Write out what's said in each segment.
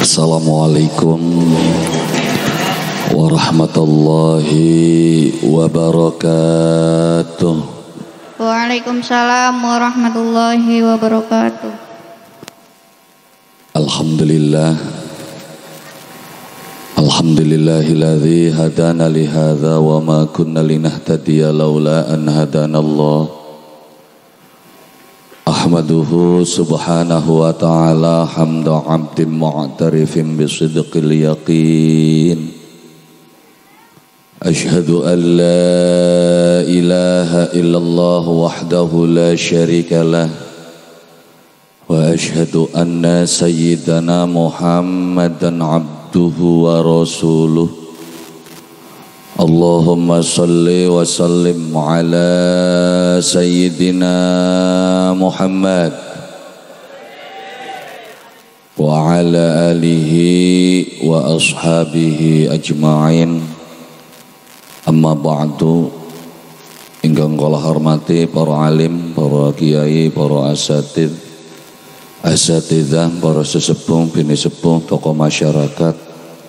Assalamualaikum warahmatullahi wabarakatuh. Waalaikumsalam warahmatullahi wabarakatuh. Alhamdulillah. Alhamdulillahilladzi hadana li hadza wa ma kunna linahtadiya laula an hadanallah. Ahmaduhu subhanahu wa ta'ala hamda 'abdin mu'tarifin bisidqil yaqin. Ashhadu an la ilaha illallah wahdahu la syarika lah. Wa ashhadu anna sayyidana Muhammadan 'abduhu wa rasuluh. Allahumma salli wa sallim ala sayyidina Muhammad wa ala alihi wa ashabihi ajma'in. Amma ba'du. Ingkang kula hormati para alim, para kiai, para asatidzah, para sesepuh, bini sepuh, tokoh masyarakat,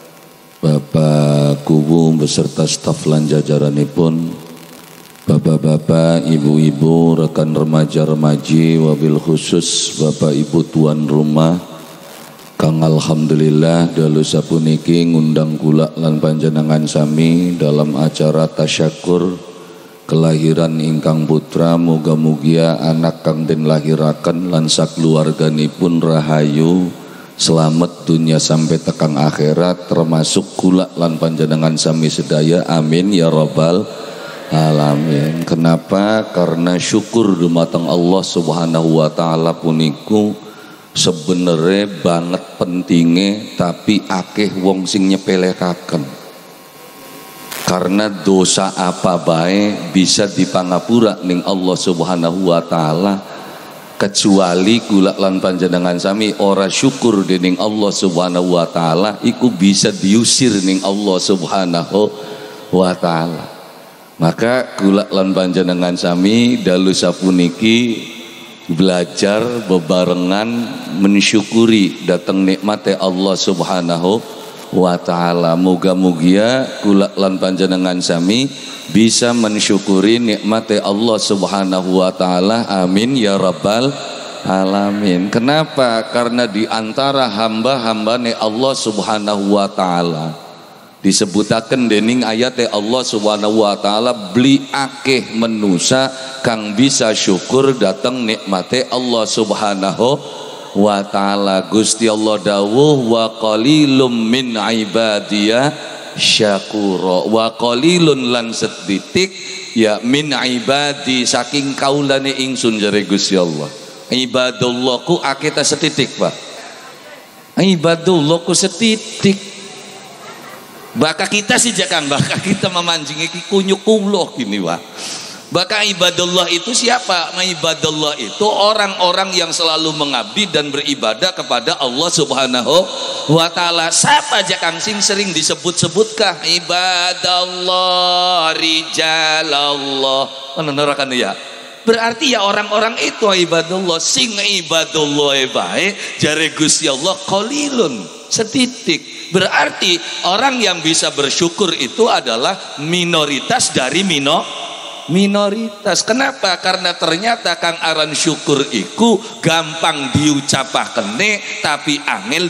Bapak Kubu beserta staf lan jajaranipun, bapak-bapak, ibu-ibu, rekan remaja-remaji, wabil khusus Bapak Ibu tuan rumah, kang alhamdulillah dalu sapuniki ngundang kula lan panjenengan sami dalam acara tasyakur kelahiran ingkang putra. Muga-mugia anak kang den lahiraken lan sakluwarganipun rahayu, selamat dunia sampai tekang akhirat, termasuk kula lan panjenengan sami sedaya, amin ya rabbal alamin. Kenapa? Karena syukur dumateng Allah subhanahu wa ta'ala puniku sebenarnya banget pentingnya, tapi akeh wong sing nyepelekaken. Karena dosa apa bae bisa dipangapura ning Allah subhanahu wa ta'ala, kecuali kula lan panjenengan sami ora syukur dening Allah subhanahu wa ta'ala, iku bisa diusir ning Allah subhanahu wa ta'ala. Maka kula lan panjenengan sami dalu sapuniki belajar bebarengan mensyukuri datang nikmate Allah subhanahu wa ta'ala. Muga-mugia kula lan panjenengan sami bisa mensyukuri nikmati Allah subhanahu wa ta'ala, amin ya rabbal alamin. Kenapa? Karena di antara hamba-hambane Allah subhanahu wa ta'ala disebutaken dening ayat Allah subhanahu wa ta'ala, beli akeh menusa kang bisa syukur datang nikmati Allah subhanahu wa ta'ala. Gusti Allah dawuh, wa qalilum min ibadiyah syakura, wa qalilun lan seditik ya min ibadi saking kaulane ingsun, jare Gusti Allah. Ibadullahku akita setitik, Pak. Ibadullahku setitik. Baka kita sih jangan, baka kita memancing iki kunyuk kula gini, Pak. Baka ibadullah itu siapa? Ibadullah itu orang-orang yang selalu mengabdi dan beribadah kepada Allah subhanahu wa ta'ala. Siapa aja kang sing sering disebut-sebutkah? Ibadallah, rijalallah. Menerakan ya. Berarti ya orang-orang itu ibadullah. Sing ibadullah baik, jare Gusti Allah qalilun, setitik. Berarti orang yang bisa bersyukur itu adalah minoritas dari minoritas. Kenapa? Karena ternyata kang aran syukur iku gampang diucapakene tapi angel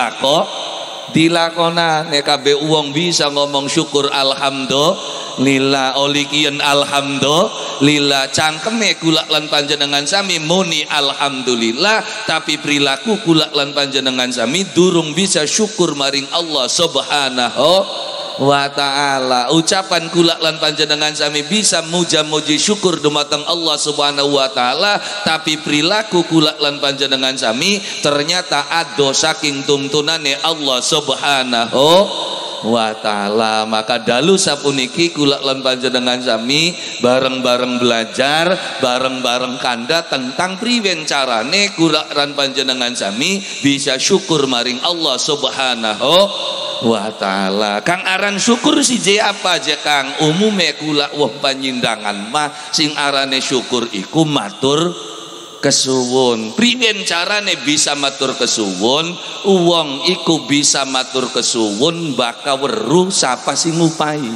dilakonane. Kabeh wong bisa ngomong syukur alhamdulillah, olikian alhamdulillah, cangkeme kula lan panjenengan sami muni alhamdulillah, tapi perilaku kula lan panjenengan sami durung bisa syukur maring Allah subhanahu wa ta'ala. Ucapan kula lan panjenengan sami bisa muja-muji syukur dumateng Allah subhanahu wa ta'ala, tapi perilaku kula lan panjenengan sami ternyata ado saking tuntunane Allah subhanahu wa ta'ala. Maka dalu sapuniki kula lan panjenengan sami bareng-bareng belajar, bareng-bareng kanda tentang priwen carane kula lan panjenengan sami bisa syukur maring Allah subhanahu wa ta'ala. Kang aran syukur si je apa aja kang umume kula wah panjindangan mah sing arane syukur iku matur kesuwun. Priwen carane bisa matur kesuwun? Wong iku bisa matur kesuwun baka weruh sapa sing ngupahi.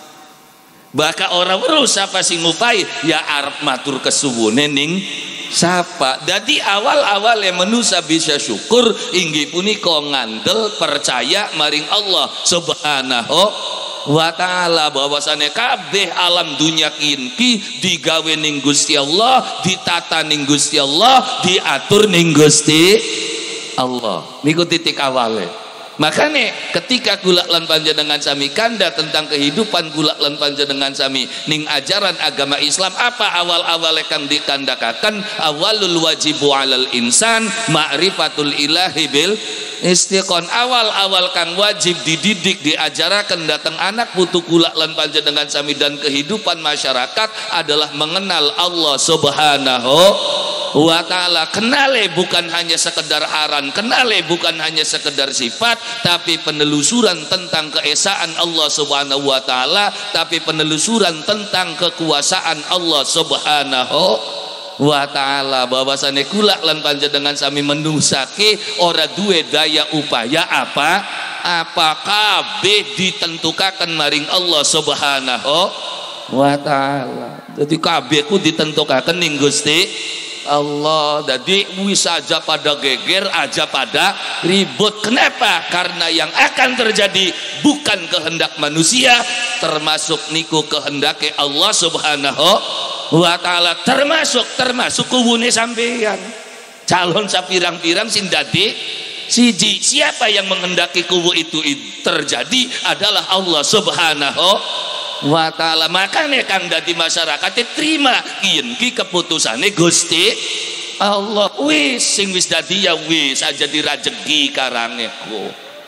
Baka ora weruh sapa sing ngupahi ya arep matur kesuwune ning sapa. Dadi awal-awale manusia bisa syukur inggih punika ngandel percaya maring Allah Subhanahu wa ta'ala, bahwasane kabeh alam dunya kinki digawe ning Gusti Allah, ditata ning Gusti Allah, diatur ning Gusti Allah. Niku titik awale. Makanya ketika kula lan panjenengan sami kanda tentang kehidupan kula lan panjenengan sami ning ajaran agama Islam, apa awal-awale kang dikandakaken? Awalul wajibu alal insan ma'rifatul ilahi bil istiqon. Awal-awal kang wajib dididik diajarakan datang anak putu kula lan panjenengan sami dan kehidupan masyarakat adalah mengenal Allah Subhanahu wa ta'ala. Kenale bukan hanya sekedar aran, kenale bukan hanya sekedar sifat, tapi penelusuran tentang keesaan Allah Subhanahu wa ta'ala, tapi penelusuran tentang kekuasaan Allah Subhanahu wa ta'ala. Bahwasane kula lan panjenengan sami menungsake ora duwe daya upaya apa kabeh ditentukaken maring Allah Subhanahu wa ta'ala. Jadi kabeh ku ditentukaken ning Gusti Allah. Jadi wis aja pada geger, aja pada ribut. Kenapa? Karena yang akan terjadi bukan kehendak manusia, termasuk niku kehendake Allah Subhanahu wa ta'ala, termasuk kuwune sampeyan. Calon sapirang-pirang sing dadi siji. Siapa yang menghendaki kuwu itu terjadi adalah Allah Subhanahu wa ta'ala. Makanya kang dadi masyarakat terima ki keputusane Gusti Allah. Wis sing wis dadi ya wis aja dirajegi karange ku.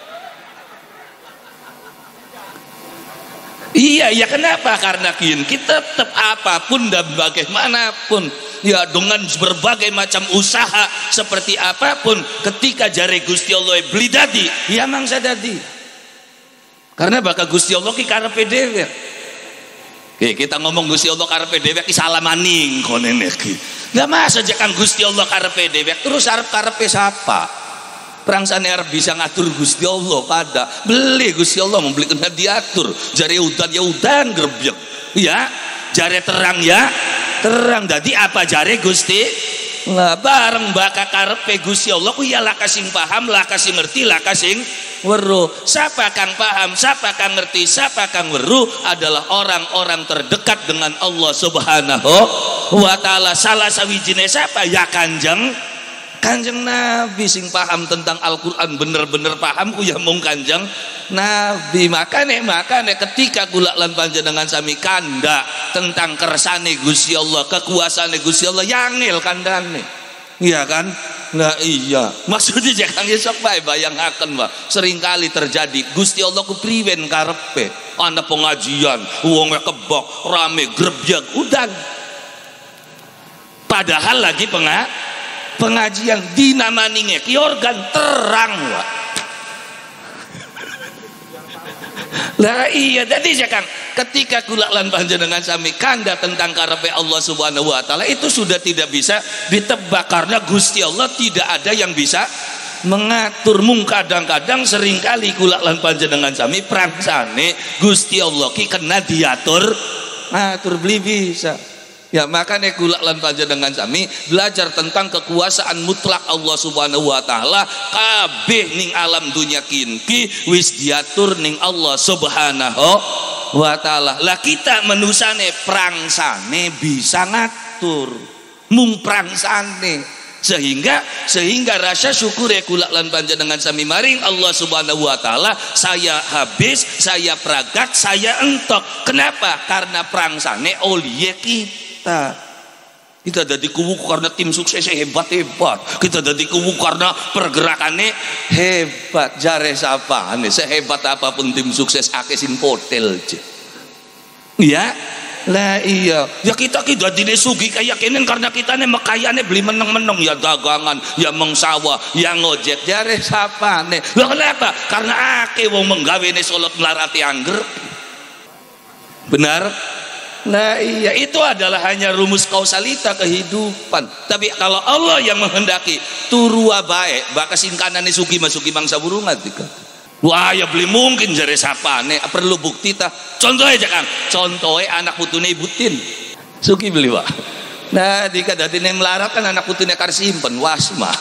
Iya ya, kenapa? Karena kita tetap apapun dan bagaimanapun ya, dengan berbagai macam usaha seperti apapun, ketika jare Gusti Allah beli dadi ya mangsa dadi. Karena bakal Gusti Allah ki karepe dhewe. Oke, kita ngomong Gusti Allah karepe dhewe ki salah maning konen iki. Enggak masa aja kan Gusti Allah karepe dhewe terus arep karepe sapa? Prangsane arep bisa ngatur Gusti Allah pada beli Gusti Allah membeli kena diatur. Jare udan ya udan grebyek. Ya, jare terang ya terang. Dadi apa jare Gusti? Lah bareng baka karepe Gusti Allah ku ya lah kasing paham, lah kasing ngerti, lah kasing weruh. Siapa kang paham, siapa kang ngerti, siapa kang weruh adalah orang-orang terdekat dengan Allah Subhanahu wa ta'ala. Salah sawijine siapa? Ya Kanjeng Nabi sing paham tentang Al-Quran, bener-bener paham ku ya mung Kanjeng Nabi. Makanya ketika kula lan panjenengan sami kanda tentang kersane Gusti Allah, kekuasaane Gusti Allah, yangil kandane. Iya kan? Nah iya, maksudnya jangan esok bae bayangaken Pak. Seringkali terjadi Gusti Allah ku priwen karepe ana pengajian, wong kebok rame grebyek udan. Padahal lagi pengajian dinamaninge ki organ terang Pak. Lah iya, jadi Kang, ketika kula lan panjenengan sami kanda tentang karepe Allah Subhanahu wa ta'ala, itu sudah tidak bisa ditebak karena Gusti Allah tidak ada yang bisa mengatur. Mung kadang-kadang seringkali kula lan panjenengan sami prangsane Gusti Allah ki kena diatur ngatur beli bisa. Ya makanya kula lan panjenengan sami belajar tentang kekuasaan mutlak Allah Subhanahu wa ta'ala. Kabeh ning alam dunya kinki wis diatur ning Allah Subhanahu wa ta'ala. Lah kita menusane prangsane bisa ngatur, mung prangsane, sehingga rasa syukur ya kula lan panjenengan sami maring Allah Subhanahu wa ta'ala. Saya habis, saya pragat, saya entok. Kenapa? Karena prangsane oleh kita jadi kuwu karena tim suksesnya hebat-hebat, kita jadi kuwu karena pergerakannya hebat. Jare sapane sehebat apapun tim sukses akeh sing hotel je. Ya lah iya ya, kita jadi sugi kayak kenen karena kita nih mekayane beli meneng-meneng ya, dagangan ya, mengsawa ya, ngojek. Jare sapane lho kenapa? Karena akeh wong menggawe ne solot melarati angger. Benar Nah iya, itu adalah hanya rumus kausalita kehidupan. Tapi kalau Allah yang menghendaki turua baik, baka singkanane sugi masuki mangsa burungan tika. Wah ya beli mungkin jare sapane perlu bukti ta. Contoh aja Kang, contohnya anak putune ibutin. Sugi beli wah. Nah dika dadine melarat kan anak putune kar simpen wasma.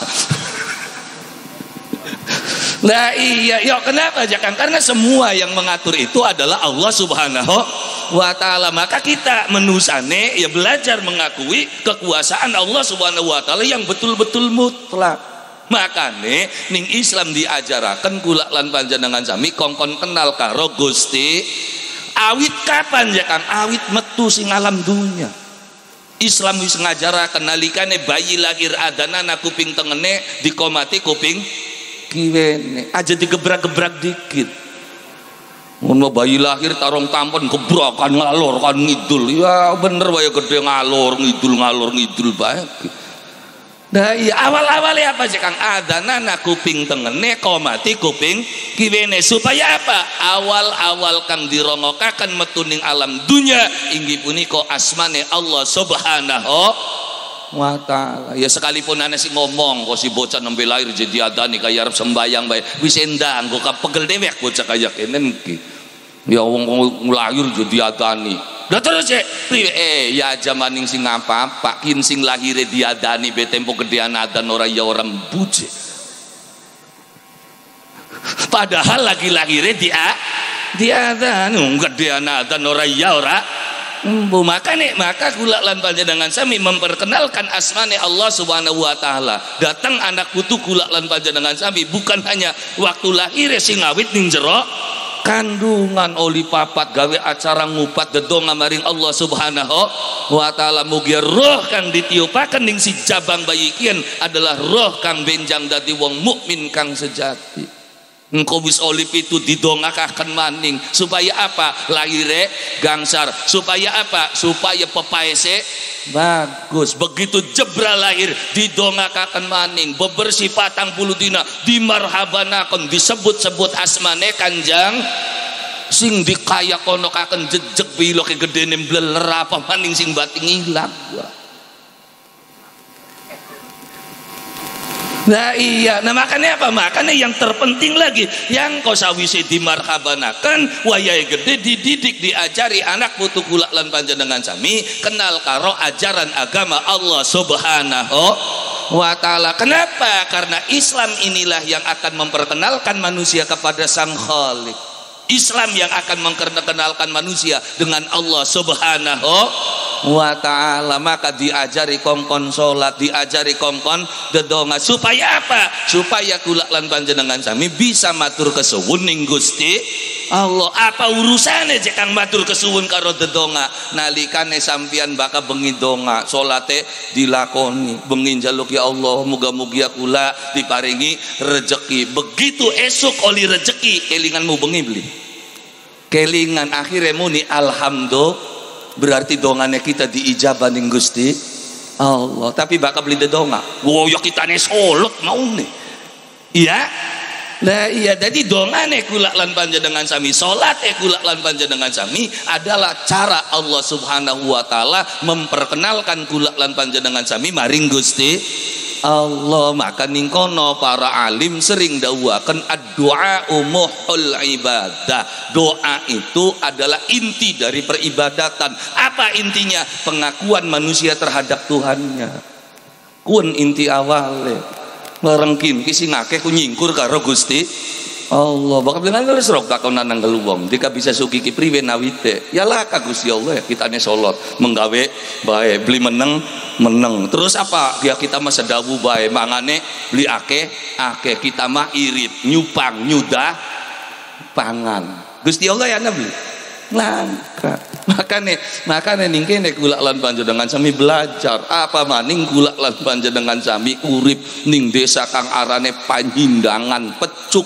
Nah iya, yuk kenapa aja Kang? Karena semua yang mengatur itu adalah Allah Subhanahu wa Ta'ala. Maka kita menusane ya belajar mengakui kekuasaan Allah Subhanahu wa Ta'ala yang betul-betul mutlak. Makane ning Islam diajaraken kula lan panjenengan sami kongkon kenal karo Gusti awit kapan ya Kang? Awit metu sing alam dunya. Islam wis ngajaraken nalikane bayi lahir adanana kuping tengene dikomati kuping kiwene aja digebrak-gebrak dikit. Ngono bayi lahir tarong tampon gebrakan ngalor kan ngidul. Ya bener wae gede ngalor ngidul bae. Nah iya awal-awalnya apa sih Kang? Adanana kuping tengene komati kuping kiwene supaya apa? Awal-awal kang dirongokaken metuning alam dunya inggih punika asmane Allah Subhanahu wa Ta'ala. Ya sekalipun ana sing ngomong kok si bocah nembe lahir jadi adani kaya arep sembayang bae wis endang kok pegel dewek bocah kaya kene iki ya wong lahir jadi adani lah terus ya jamaning sing apa kin sing lahire diadani be tempo gedean adan ora ya ora mbuje padahal lagi lahire diadani gedean adan ora ya ora maka kula lan panjenengan sami memperkenalkan asmane Allah Subhanahu wa Ta'ala. Datang anak putu kula lan panjenengan sami bukan hanya waktu lahir sing awit ning jero kandungan oli papat gawe acara ngupat dedonga maring Allah Subhanahu wa Ta'ala mugi roh kang ditiupaken ning si jabang bayi kian adalah roh kang benjang dadi wong mukmin kang sejati. Engkau wis olip itu didongakaken maning supaya apa? Lahire gangsar. Supaya apa? Supaya pepaese bagus. Begitu jebra lahir didongakaken maning bebersih 40 dina dimarhabanaken disebut-sebut asmane Kanjang sing dikaya konokaken jejeg biloke gedene mbleler apa maning sing bating ilang. Nah iya, nah makanya apa? Makanya yang terpenting lagi yang kau sawise dimarhabanakan wayai gede dididik diajari anak putu kula lan panjenengan sami kenal karo ajaran agama Allah Subhanahu wa Ta'ala. Kenapa? Karena Islam inilah yang akan memperkenalkan manusia kepada Sang Khalik. Islam yang akan memperkenalkan manusia dengan Allah Subhanahu wa Ta'ala. Maka diajari kongkon salat, diajari kongkon dedonga supaya apa? Supaya kula lan panjenengan sami bisa matur kesuwun ning Gusti Allah. Apa urusane cek kang matur kesuwun karo dedonga nalikane sampeyan baka bengi donga salate dilakoni bengi njaluk ya Allah muga-mugi kula diparingi rejeki. Begitu esuk oli rejeki kelinganmu bengi beli kelingan akhirnya muni alhamdulillah berarti dongane kita diijabah ning Gusti Allah. Tapi bakal beli dedonga wow ya kita nih solot mau nih iya. Nah iya jadi dongane kula lan panjenengan sami salat kula lan panjenengan sami adalah cara Allah Subhanahu wa Ta'ala memperkenalkan kula lan panjenengan sami maring Gusti Allah. Maka ningkono para alim sering dawuhaken ad-du'a muhul ibadah. Doa itu adalah inti dari peribadatan. Apa intinya? Pengakuan manusia terhadap Tuhannya. Kun inti awalnya ngerengkin kisi ngakeh ku nyingkur karo Gusti Allah. Bakal bilang nulis rok takonan nang geluwong dika bisa suki ki priwe nawite ya lah ka Gusti Allah ya kitane salat menggawe bae beli meneng terus apa dia kita mah sedawu bae mangane beli akeh kita mah irit nyupang nyudah pangan Gusti Allah ya nabi langka. Makane ning kene kula lan panjenengan sami belajar apa maning kula lan panjenengan sami urip ning desa kang arane Panjindangan Pecuk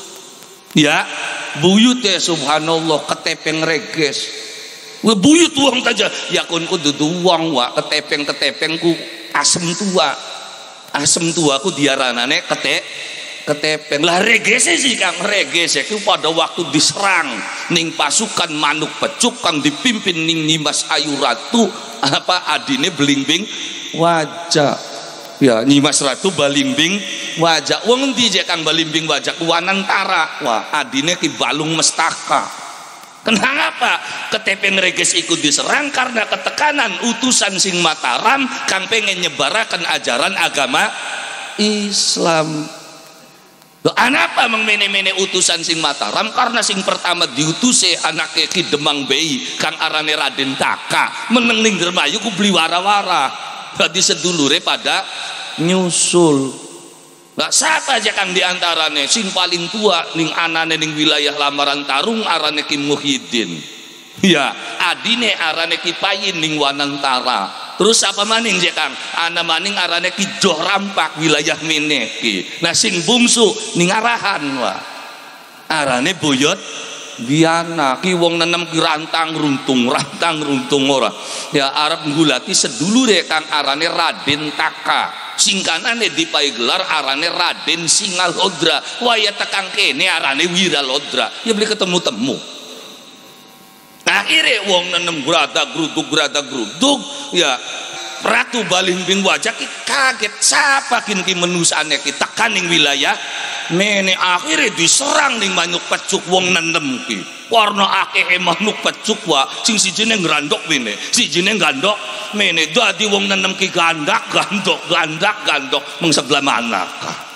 ya buyut ya subhanallah ketepeng reges buyut uang saja ya kun ku dudu uang wa ketepeng ku asem tua ku diaranane ketepeng lah regese sih Kang regese itu pada waktu diserang ning pasukan manuk pecuk kang dipimpin ning Nyimas Ayu Ratu apa adine Belimbing wajah ya Nyimas Ratu Balimbing wajah wong endi jek Kang Balimbing wajah Wanantara wah adine Ki Balung Mestaka. Kenapa ketepeng reges ikut diserang? Karena ketekanan utusan sing Mataram kang pengen nyebarakan ajaran agama Islam. Anapa mengmene-mene utusan sing Mataram? Karena sing pertama diutuse anake Ki Demang Bey kang arane Raden Taka meneng ning Dermayu ku beli wara-wara. Dadi sedulure pada nyusul. Lah siapa aja kang diantarane sing paling tua ning anane ning wilayah Lamaran Tarung arane Ki Muhyiddin. Ya, adine arane Ki Payin ning Wanantara. Terus apa maning je Kang? Ana maning arane Ki Joh Rampak wilayah mene ki. Nah sing bungsu ning arahan wah. Arane Boyot Biana ki wong nenem ki rantang runtung ora. Ya arep nggulati sedulure kang arane Raden Taka. Singkanane dipai gelar arane Raden Singalodra. Waya tekang kene arane Wiralodra. Ya beli ketemu-temu. Akhirnya wong nenem grada gruduk ya Ratu Balimbing wajah ki kaget siapa kin ki menusane ki tekan ning wilayah mene akhirnya diserang ning manuk pecuk wong nenem ki warna akeh manuk pecuk wa sing sijine ngrandok mene sijine gandok mene dadi wong nenem ki gandak gandok mung sebelah manakah.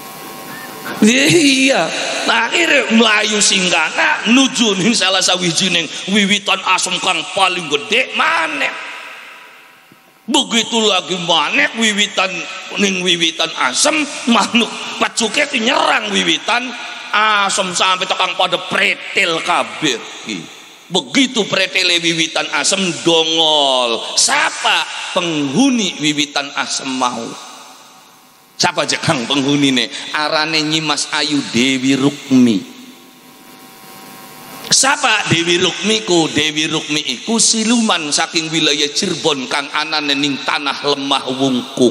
Iya, nah akhirnya melayu singgana nuju ning salah sawijining wiwitan asem kang paling gede maneh. Begitu lagi maneh wiwitan asem manuk pecuke nyerang wiwitan asem sampai tekang pada pretel kabeh. Begitu pretele wiwitan asem dongol. Siapa penghuni wiwitan asem mau? Siapa aja Kang penghunine? Arane Nyimas Ayu Dewi Rukmi. Siapa Dewi Rukmi ku? Dewi Rukmi iku siluman saking wilayah Cirebon kang anane ning tanah lemah wungkuk.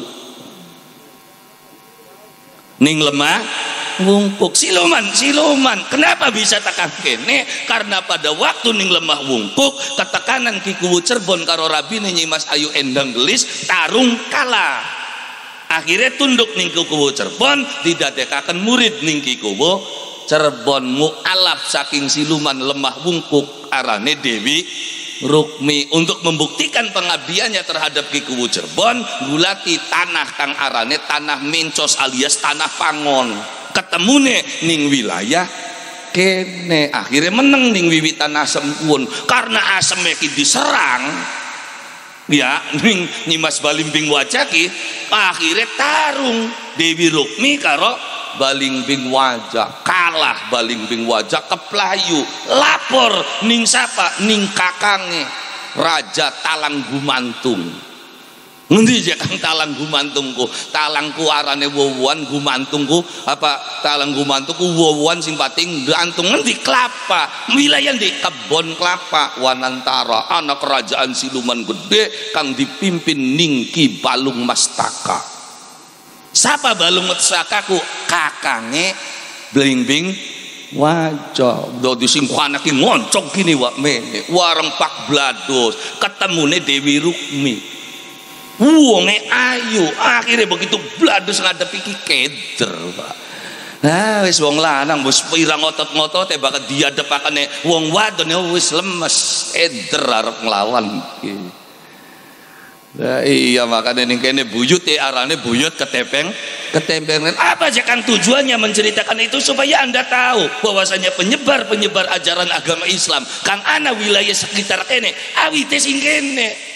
Ning lemah wungkuk siluman. Kenapa bisa tekan kene? Karena pada waktu ning lemah wungkuk ketekanan Ki Kuwu Cirebon karo rabine Nyimas Ayu Endang Gelis tarung kalah. Akhirnya tunduk ning Ki Kuwu Cirebon didadekaken murid ning Ki Kuwu Cirebon mualaf saking siluman lemah wungkuk arane Dewi Rukmi untuk membuktikan pengabdiannya terhadap Ki Kuwu Cirebon gulati tanah kang arane tanah mencos alias tanah pangon ketemune ning wilayah kene akhirnya meneng ning wiwitan asem pun karena aseme ki diserang ya ning Nyimas Balimbing wajaki akhirnya tarung Dewi Rukmi karo Balimbing wajah kalah Balimbing wajah keplayu lapor ning sapa ning kakange Raja Talang Gumantung. Ngendi je Kang Talang Gumantungku? Talangku arane Wowuan, Gumantungku apa Talang Gumantungku Wowuan sing pating gantung ngendi kelapa. Wilayah di kebon kelapa Wanantara, anak kerajaan siluman gede kang dipimpin ning Ki Balung Mastaka. Siapa Balung Mastaka ku? Kakange Belimbing wajah. Dadi sing anak ki ngoncong kini wak mene. Wareng Pak Blados ketemune Dewi Rukmi. Wonge ayu akhirnya begitu Blados ngadepi ki keder Pak. Nah wis wong lanang wis pirang otot-otot bakal diadepakane wong wadon wis lemes keder arep nglawan iki. Nah, iya makanya ning kene buyut arane buyut ketempengan. Apa aja kan tujuannya menceritakan itu supaya Anda tahu bahwasanya penyebar ajaran agama Islam kang ana wilayah sekitar kene awite sing kene.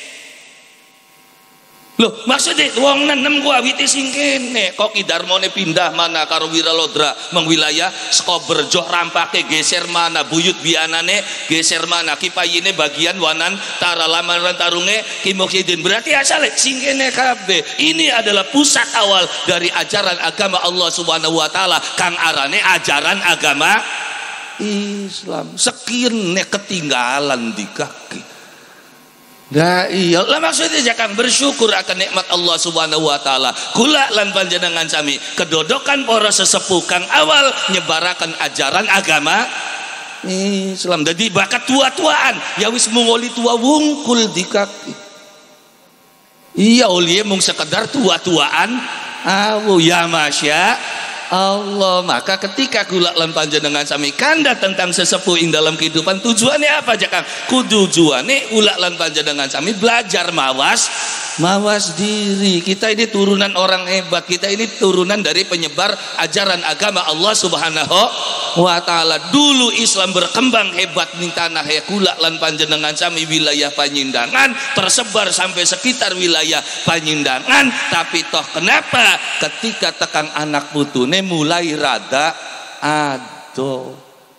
Loh maksudnya wong nenem ku awite sing kene kok Ki Darmone pindah mana karo Wiralodra meng wilayah saka Berjoh Rampake geser mana buyut bianane geser mana Ki Payine bagian Wanantara Lamaran Tarunge Ki Muhyiddin berarti asal sing kene kabeh. Ini adalah pusat awal dari ajaran agama Allah Subhanahu wa taala kang arane ajaran agama Islam. Sekiranya ketinggalan di kaki Nah iya lah maksudnya jakang bersyukur akan nikmat Allah subhanahu wa ta'ala. Kula lan panjenengan sami kedodokan para sesepuh kang awal nyebarakan ajaran agama Islam. Jadi bakat tua-tuaan ya wis mungoli tua wungkul di kaki. Iya uliye mung sekedar tua-tuaan awu ya masya Allah. Maka ketika kula lan panjenengan sami kanda tentang sesepuh ing dalam kehidupan, tujuannya apa jakang? Tujuannya kula lan panjenengan sami belajar mawas diri. Kita ini turunan orang hebat, kita ini turunan dari penyebar ajaran agama Allah subhanahu wa ta'ala. Dulu Islam berkembang hebat ning tanah ya kula lan panjenengan sami wilayah Panyendangan, tersebar sampai sekitar wilayah Panyendangan. Tapi toh kenapa ketika tekang anak putune mulai rada ado.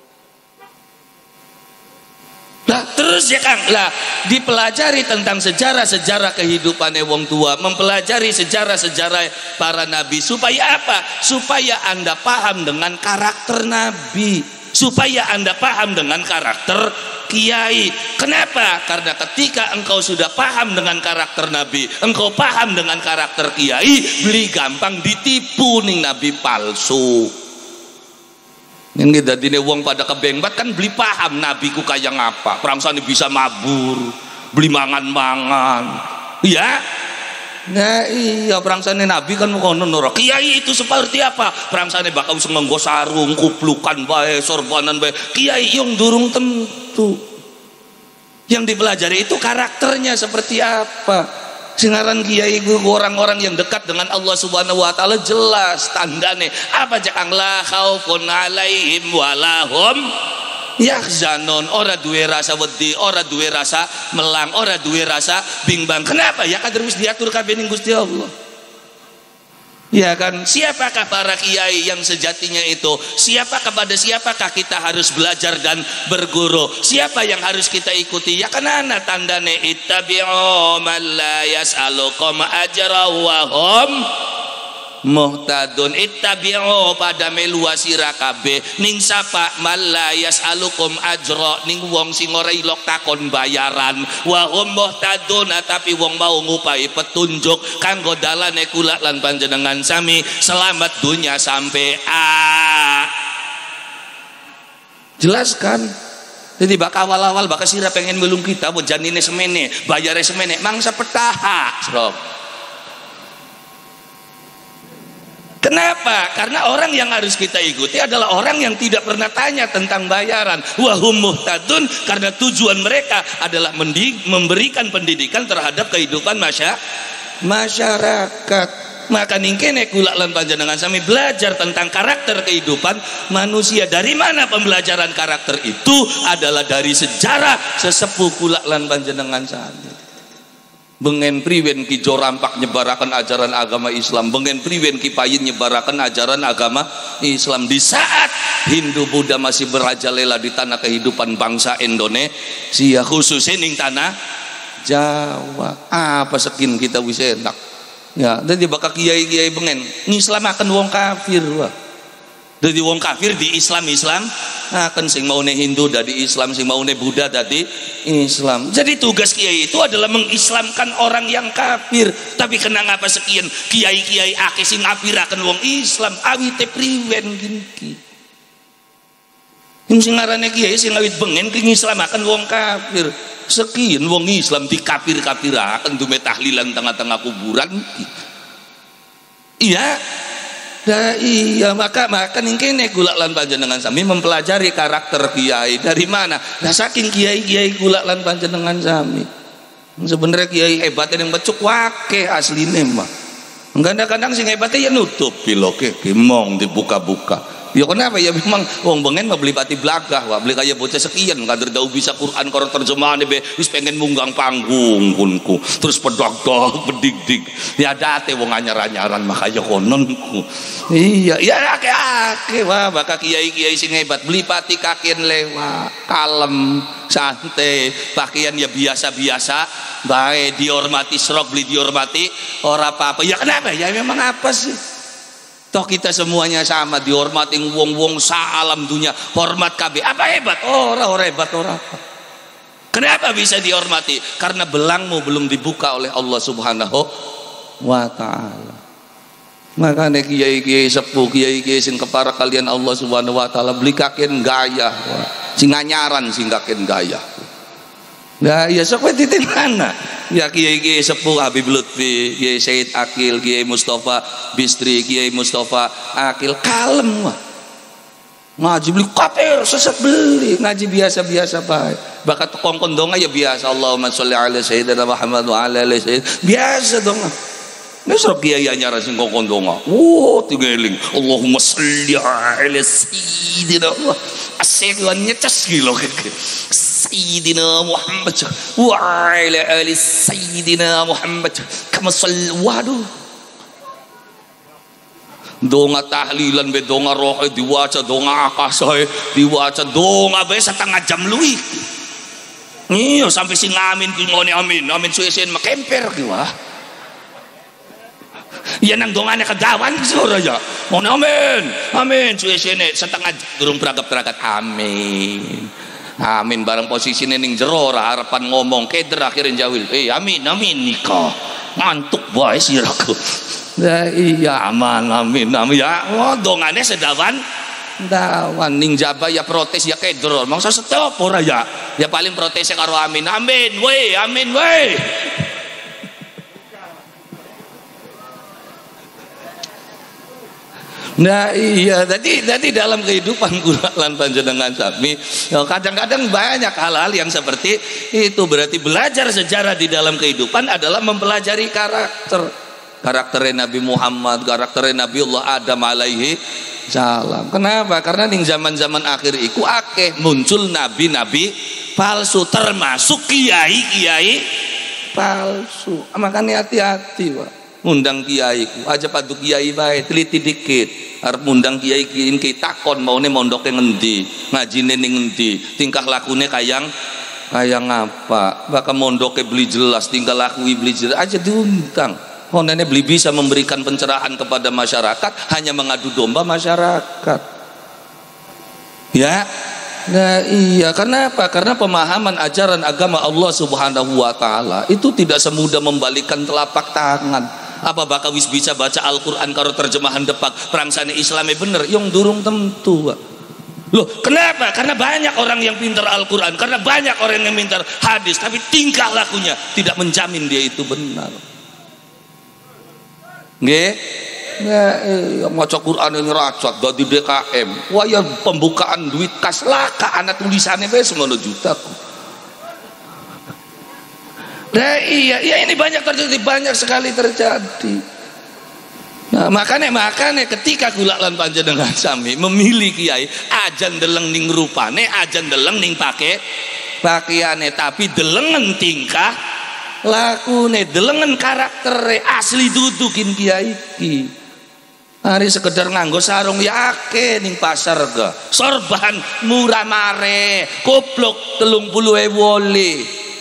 Lah terus ya Kang, lah dipelajari tentang sejarah-sejarah kehidupannya wong tua, mempelajari sejarah-sejarah para nabi supaya apa? Supaya Anda paham dengan karakter nabi, supaya Anda paham dengan karakter kiai. Kenapa? Karena ketika engkau sudah paham dengan karakter nabi, engkau paham dengan karakter kiai, beli gampang ditipu ning nabi palsu. Yang kita dine wong pada kebengbat kan beli paham nabi ku kaya ngapa, prangsane bisa mabur, beli mangan-mangan. Iya. Nah iya prangsane nabi kan kono nora. Kiai itu seperti apa? Prangsane bakal wis nganggo sarung, kuplukan bae, sorbanan bae. Kiai yang durung tentu. Yang dipelajari itu karakternya seperti apa. Sinaran kiai orang-orang yang dekat dengan Allah subhanahu wa ta'ala jelas tandane apa jakang la khaufun alaihim walahum yahzanun. Ora duwe rasa wedi, ora duwe rasa melang, ora duwe rasa bimbang. Kenapa? Ya kader wis diatur kabeh ning Gusti Allah. Ya kan, siapakah para kiai yang sejatinya itu? Kepada siapakah kita harus belajar dan berguru? Siapa yang harus kita ikuti? Ya kan ana tandane ittabi'u man la yas'alukum ajra wa hum muhtadun. Ittabi'u pada melu sira kabeh ning sapa man la yas'alukum ajra, ning wong sing ora ilok takon bayaran, wa hum muhtadun tapi wong mau ngupahi petunjuk kanggo dalane kula lan panjenengan sami selamat dunia sampai jelaskan. Jadi bak awal-awal bak sira pengen melung kita janine semene bayare semene mangsa petaha srok. Kenapa? Karena orang yang harus kita ikuti adalah orang yang tidak pernah tanya tentang bayaran. Wahum muhtadun, karena tujuan mereka adalah memberikan pendidikan terhadap kehidupan masyarakat. Maka ningkene kula lan panjenengan sami belajar tentang karakter kehidupan manusia. Dari mana pembelajaran karakter itu? Adalah dari sejarah sesepuh kula lan panjenengan sami. Bengen priwen ki jorampak nyebarakan ajaran agama Islam, bengen priwen ki payin nyebarakan ajaran agama Islam di saat Hindu Buddha masih merajalela di tanah kehidupan bangsa Indonesia, khususnya ning tanah Jawa. Apa sekin kita wis enak ya. Jadi bakal kiai-kiai bengen ngislamaken wong kafir wah. Jadi wong kafir di Islam akan sing maune Hindu dari Islam, sing maune Buddha dari Islam. Jadi tugas kiai itu adalah mengislamkan orang yang kafir. Tapi kenapa sekian kiai-kiai akeh sing ngapiraken wong Islam awite priwen gini. Sing ngaranne kiai sing awit bengen ki ngislamaken wong kafir. Sekian wong Islam dikafir-kafiraken dume tahlilan tengah-tengah kuburan. Iya. Nah, iya maka ningkene kula lan panjenengan sami mempelajari karakter kiai. Dari mana? Nah saking kiai-kiai kula lan panjenengan sami. Sebenarnya kiai hebatnya yang becuk wake asline mah. Kadang-kadang sing hebatnya ya nutup piloke kimong dibuka-buka. Ya kenapa ya memang wong bengen mah beli pati blagah wah beli kaya bocah sekian kader dau bisa Quran karo terjemahane be wis pengen munggang panggung kunku terus pedog-dog bedig-dig ya date wong anyar-anyaran mah kaya kononku. Iya ya akeh wah bakal kiai-kiai sing hebat beli pati kakien lewa kalem santai pakaian ya biasa-biasa bae dihormati serok beli dihormati ora apa-apa. Ya kenapa ya memang apa sih? Toh kita semuanya sama dihormati wong-wong sa alam dunia hormat kabeh. Apa hebat? Ora hebat ora apa. Kenapa bisa dihormati? Karena belangmu belum dibuka oleh Allah Subhanahu wa ta'ala. Makanya kiai-kiai sepuh, kiai-kiai sing kepara kalian Allah Subhanahu wa ta'ala beli kaken gaya. Sing anyaran sing kaken gaya. Nah, ya sok titik mana? Ya kiai-kiai sepuh Habib Lutfi, Kiai Said Akil, Kiai Mustafa Bistri, Kiai Mustafa Akil kalem wah. Ngaji beli kafir, sesat beli, ngaji biasa-biasa baik. Bakat kongkon donga ya biasa, Allahumma sholli ala sayyidina Muhammad wa ala ali sayyid. Biasa donga. Ngesro kiai anyar sing kongkon donga. Tingeling Allahumma sholli ala sayyidina asyik lan nyecas gilo sayyidina Muhammad wa ala ali sayyidina Muhammad kama waduh. Donga tahlilan be donga roh diwaca, donga akasah diwaca, donga be setengah jam luwih. Iya sampai sing amin ku ngone amin, amin suwe-suwen makemper ki wah. Ya nang dongane kedawan sore ya. Ngone amin, amin suwe-suwen setengah durung beragap-beragat amin. Amin bareng posisine ning jero ora harapan ngomong keder akhirnya jawil. Amin amin nikah. Ngantuk wae siraku. Ya iya aman amin amin ya dongane sedawan dawan ning jaba ya protes ya kedrol mangsa stop ora ya paling protesnya karo amin amin we amin we. Nah iya tadi dalam kehidupan kula lan panjenengan sami ya, kadang-kadang banyak hal-hal yang seperti itu. Berarti belajar sejarah di dalam kehidupan adalah mempelajari karakternya Nabi Muhammad, karakternya Nabi Allah Adam alaihi salam. Kenapa? Karena ning zaman-zaman akhir iku akeh muncul nabi-nabi palsu, termasuk kiai-kiai palsu. Makanya hati-hati Pak. Ngundang kiai ku aja padu kiai bae, teliti dikit. Arep ngundang kiai ki takon maune mondoke ngendi, ngajine ning ngendi, tingkah lakune kayang apa? Bakal mondoke beli jelas, tingkah laku beli jelas aja diundang. Honene beli bisa memberikan pencerahan kepada masyarakat, hanya mengadu domba masyarakat. Ya, nah iya. Kenapa? Karena pemahaman ajaran agama Allah Subhanahu wa ta'ala itu tidak semudah membalikkan telapak tangan. Apa bakal wis bisa baca Al-Quran karo terjemahan depak prangsane Islamnya bener? Yang durung tentu. Loh, kenapa? Karena banyak orang yang pintar Al-Quran, karena banyak orang yang pintar hadis, tapi tingkah lakunya tidak menjamin dia itu benar. Nggih, maca Quran ini racat dadi DKM. Wah ya pembukaan duit kas laka anak tulisannya wis ngono jutaku. Nah iya ini banyak terjadi, banyak sekali terjadi. Nah makanya ketika kula lan panjenengan sami memilih kiai ajan deleng ning rupane, ajan deleng ning pakaiane, tapi delengen tingkah lakune, delengen karaktere asli dudukin kiai ki. Hari sekedar nganggo sarung ya akeh ning pasar ga. Sorban murah mare, koplok 30.000 wole.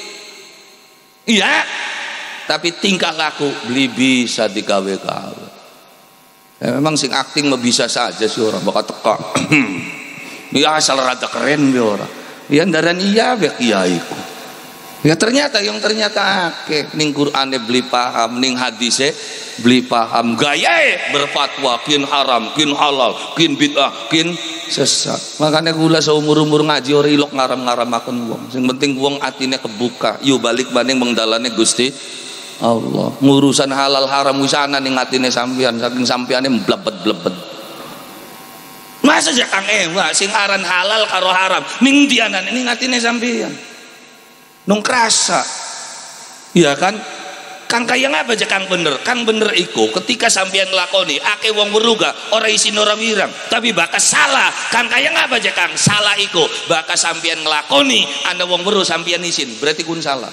Iya, tapi tingkah laku beli bisa digawe-gawe. Ya, memang sing akting mah bisa saja sih orang bakal teka. Ya asal rada keren ya orang. Ya ndaran iya be kiaiku. Ya ternyata akeh ning Qur'ane beli paham, ning hadise beli paham, gayae berfatwa kin haram, kin halal, kin bid'ah, kin sesat. Makanya kula seumur-umur ngaji ora ilok ngaram-ngaramaken wong. Sing penting wong atine kebuka, yo balik banding mengdalane Gusti Allah. Ngurusan halal haram wis ana ning atine sampean, saking sampeane mblebet-blebet. Masa jak kang sing aran halal karo haram ning dianane ning atine sampean. Nung kerasa, iya kan? Kang kayang apa aja kang bener? Kang bener iku ketika sampean nglakoni akeh wong weruga ora isin ora wirang, tapi bakas salah. Kang kayang apa aja kang? Salah iku bakas sampean nglakoni anda wong weru sampean isin, berarti kun salah.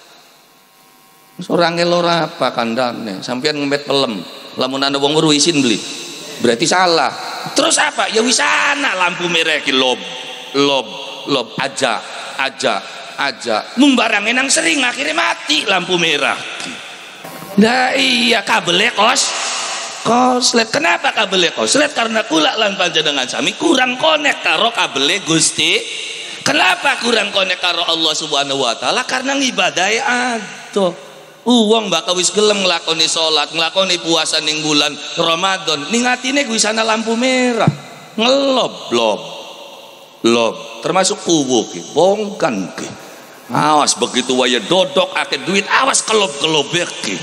Ora ngel ora apa kandane, sampean ngempet pelem. Lamun anda wong weru isin beli, berarti salah. Terus apa? Ya wisana lampu merah ki lob aja mumbarangin nang sering akhirnya mati lampu merah. Nah iya kabelnya koslet. Kenapa kabelnya koslet? Karena kula lan panjenengan sami kurang konek karo kabelnya Gusti Kenapa kurang konek karo Allah Subhanahu wa taala? Karena ngibadahe ado. Uang bakal wis gelem nglakoni salat, nglakoni puasa ning bulan Ramadan, ning atine kuwi sana lampu merah. Ngelob-lob. Lob, termasuk kuwu ki, bongkan ki. Awas begitu waya dodok akeh duit, awas kelob-kelobek ki.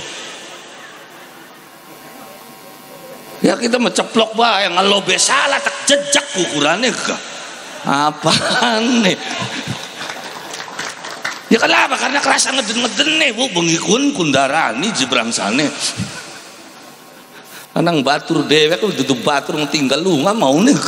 Ya kita menceplok bae ngelobe salah tak jejak ukurannya gak. Apaan nih? Ya kenapa? Karena kerasa ngeden-ngeden nih, bu bengikun kundarani jebrang sana. Anang batur dewek duduk batur tinggal lu nggak mau nih.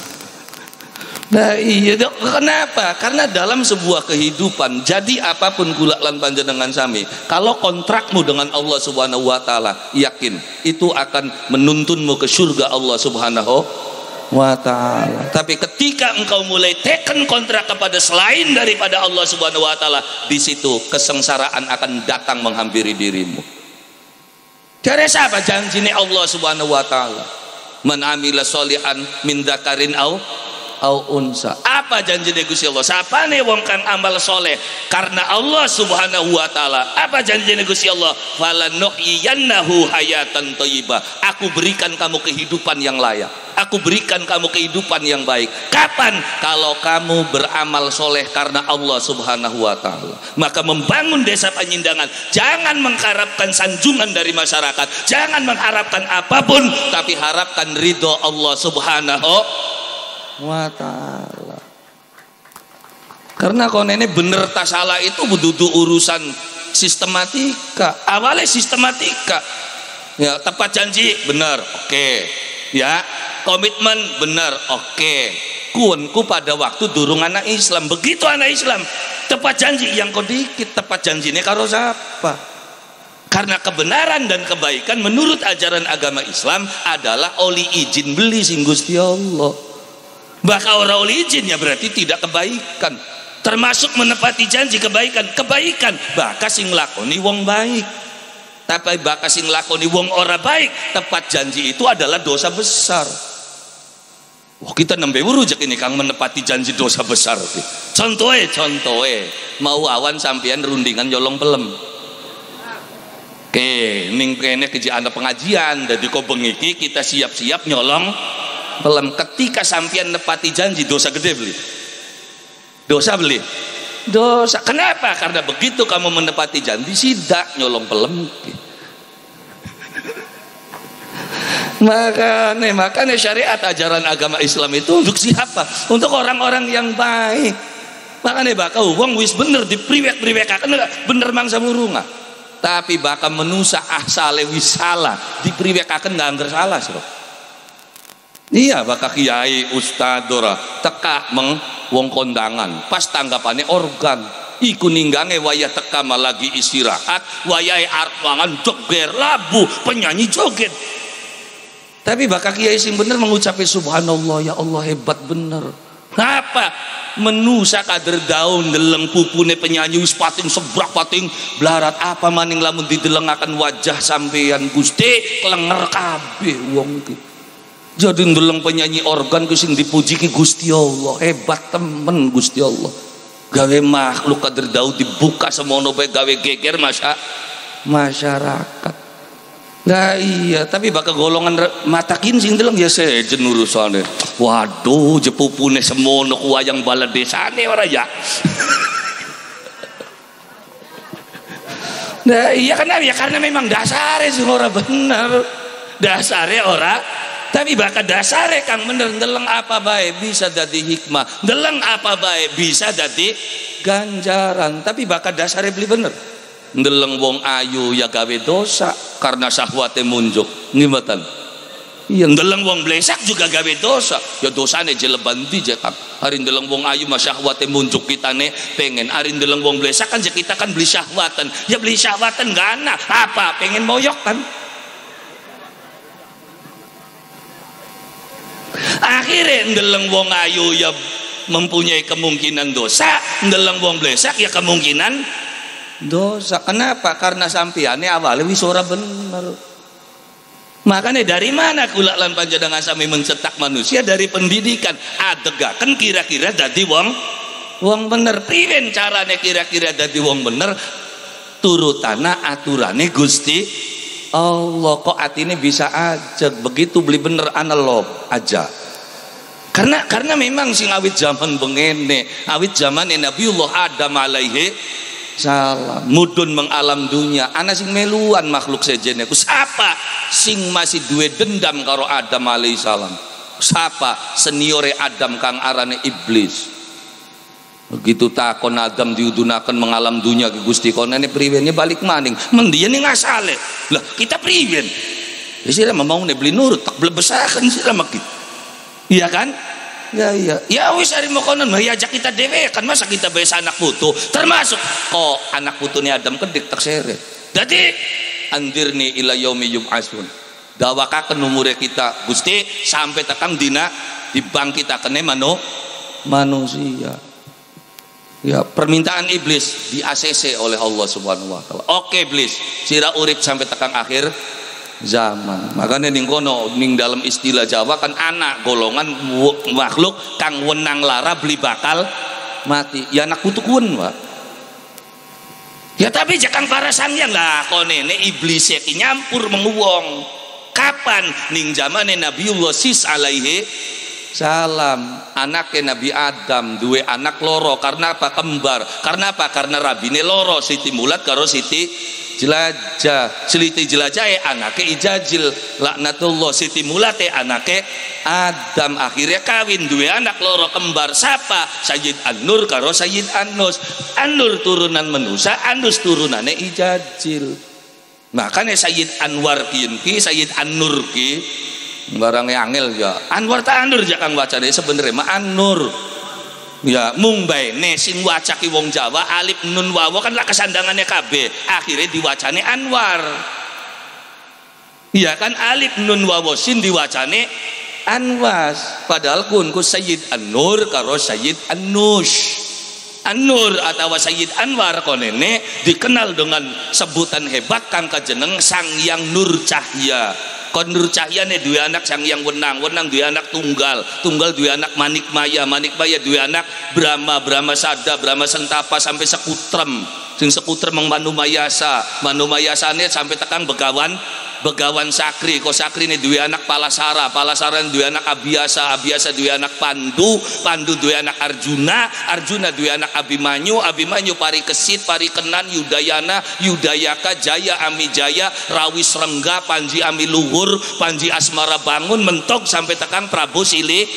Nah iya dok, kenapa? Karena dalam sebuah kehidupan, jadi apapun kula lan panjenengan sami, kalau kontrakmu dengan Allah Subhanahu wa taala, yakin itu akan menuntunmu ke surga Allah Subhanahu wa taala. Tapi ketika engkau mulai teken kontrak kepada selain daripada Allah Subhanahu wa taala, di situ kesengsaraan akan datang menghampiri dirimu. Dari siapa janjine Allah Subhanahu wa taala? Man amila sholihan min dzakarin au unsa. Apa janjine Gusti Allah? Sapane wong kang amal soleh karena Allah Subhanahu wa taala. Apa janjine Gusti Allah? Falanuhyiyannahu hayatan thayyibah. Aku berikan kamu kehidupan yang layak. Aku berikan kamu kehidupan yang baik. Kapan? Kalau kamu beramal soleh karena Allah Subhanahu wa taala. Maka membangun desa Penyindangan, jangan mengharapkan sanjungan dari masyarakat, jangan mengharapkan apapun, tapi harapkan ridho Allah Subhanahu wa ta'ala. Karena konene bener tak salah itu butuh urusan sistematika. Awalnya sistematika ya, tepat janji bener, oke. Ya, komitmen bener, oke. Kuonku pada waktu durung anak Islam, begitu anak Islam tepat janji yang kau dikit, tepat janjinya karo siapa? Karena kebenaran dan kebaikan menurut ajaran agama Islam adalah oli izin beli sing Gusti Allah. Bahkan orang oleh izinnya berarti tidak kebaikan, termasuk menepati janji kebaikan. Bahkan sing lakoni wong baik, tapi bahkan sing lakoni wong ora baik, tepat janji itu adalah dosa besar. Wah kita nembe rujak ini kang menepati janji dosa besar. Contohe mau awan sampean rundingan nyolong pelem. Oke, ning kene keji ana pengajian, dadi kok bengiki kita siap-siap nyolong pelem. Ketika sampean nepati janji, dosa gede beli. Dosa beli. Dosa. Kenapa? Karena begitu kamu menepati janji, sidak nyolong pelem. Makanya syariat ajaran agama Islam itu untuk siapa? Untuk orang-orang yang baik. Makanya bakal wong wis bener dipriwek-priwekaken bener mangsa murunga. Tapi bakal menusa asale wis salah, dipriwekaken nggak angger salah, Bro. Iya bakal kiai ustadora teka wong kondangan pas tanggapannya organ iku ninggange wayah teka lagi istirahat wayah arep mangan joger labu penyanyi joget. Tapi bakal kiai sing bener mengucapkan subhanallah ya Allah hebat bener. Apa menusa kader daun deleng pupune penyanyi wis pating sebrak pating blarat apa maning lamun didelengaken wajah sampeyan Gusti klenger kabeh wong iki. Jadi ndeleng penyanyi organ ku sing dipuji ki Gusti Allah, hebat temen Gusti Allah. Gawe makhluk kader daud dibuka semono bae gawe geger masyarakat. Nah iya, tapi bakal golongan matakin sing ndeleng ya sejen urusane. Waduh, jepupune semono ku wayang bala desane ora ya. Nah iya karena memang dasare sing ora bener. Dasare ora. Tapi bakal dasare kang bener ndeleng apa bae bisa dadi hikmah, ndeleng apa bae bisa dadi ganjaran. Tapi bakal dasare beli bener. Ndeleng wong ayu ya gawe dosa karena syahwate munjuk. Ngimatan. Iya ndeleng wong blesak juga gawe dosa. Ya dosane jeleban di jekak. Ari ndeleng wong ayu mah syahwate munjuk kitane pengen. Ari ndeleng wong blesak kan kita kan beli syahwatan. Ya beli syahwatan gana. Apa? Pengen moyok kan? Akhirnya ndeleng wong ayu ya mempunyai kemungkinan dosa, ndeleng wong blesak ya kemungkinan dosa. Kenapa? Karena sampeane awalnya wis ora bener. Makanya dari mana kula lan panjenengan sami mencetak manusia? Dari pendidikan. Adegaken kira-kira dadi wong wong bener. Priwen carane kira-kira dadi wong bener? Turutana aturane Gusti Allah. Kok atine bisa aja begitu beli bener analog aja. Karena memang sing awit zaman bengene, awit zaman Nabiullah Adam alaihi salam mudun mengalam dunia, ana sing meluan makhluk sejene ku sapa sing masih duwe dendam karo Adam alaihi salam. Sapa seniore Adam kang arane iblis. Begitu takon Adam diudunaken mengalam dunia ke Gusti konane priwene balik maning mendian ning asale. Lah kita priwen. Ya sira mau beli nurut tak blebesaken sira maki. Iya kan? Ya iya. Ya wis ari mokonon mah ajak kita dhewe kan masa kita bae anak putu. Termasuk kok anak putune Adam kedik tak seret. Dadi andirni ila yaumi yub'atsun. Dawakaken umure kita Gusti sampai tekan dina dibangkitakane manusia. Ya, permintaan iblis di ACC oleh Allah Subhanahu wa taala. Oke iblis, sira urip sampai tekan akhir zaman. Makanya ning kono ning dalam istilah Jawa kan anak golongan makhluk kang wenang lara beli bakal mati. Ya anak kutukun, Pak. Ya tapi jakang para sangyan lah konene iblis iki nyampur menguwong. Kapan ning zamane Nabiullah Sis alaihi salam, anaknya Nabi Adam duwe anak loro. Karena apa? Kembar. Karena apa? Karena rabine loro, Siti Mulat karo Siti Jelajah. Siti Jelajah anaknya Ijajil laknatullah, Siti Mulat anaknya Adam. Akhirnya kawin duwe anak loro kembar. Siapa? Sayyid An-Nur karo Sayyid An-Nus. An-Nur turunan manusia, An-Nus turunannya Ijajil. Makanya Sayyid Anwar ki Sayyid An-Nur ki barang angel ya. Anwar ta Anur ja kang wacane sebenarnya mah An-Nur. Ya mung bae ne sing waca ki wong Jawa alif nun wawa kan lah kesandangannya kabeh. Akhirnya diwacane Anwar. Iya kan alif nun wawa sin diwacane Anwas. Padahal kun ku Sayyid An-Nur karo Sayyid An-Nus. An-Nur atau Sayyid Anwar konene dikenal dengan sebutan hebat kang kajeneng Sang Yang Nur Cahya. Kon Nur Cahya ne dua anak Sang Yang Wenang, Wenang dua anak Tunggal, Tunggal dua anak Manik Maya, Manik Maya dua anak Brahma, Brahma Sada, Brahma Sentapa sampai Sekutrem. Sing Sekutrem Manu Mayasa, Manu Mayasane sampai tekan Begawan Sakri. Ko Sakri ini dua anak Palasara, Palasara dua anak Abiyasa, Abiyasa dua anak Pandu, Pandu dua anak Arjuna, Arjuna dua anak Abimanyu, Abimanyu Parikesit, Parikenan, Yudayana, Yudayaka, Jaya Ami Jaya, Rawis Rengga, Panji Ami Luhur, Panji Asmara Bangun, mentok sampai tekan Prabu Sili.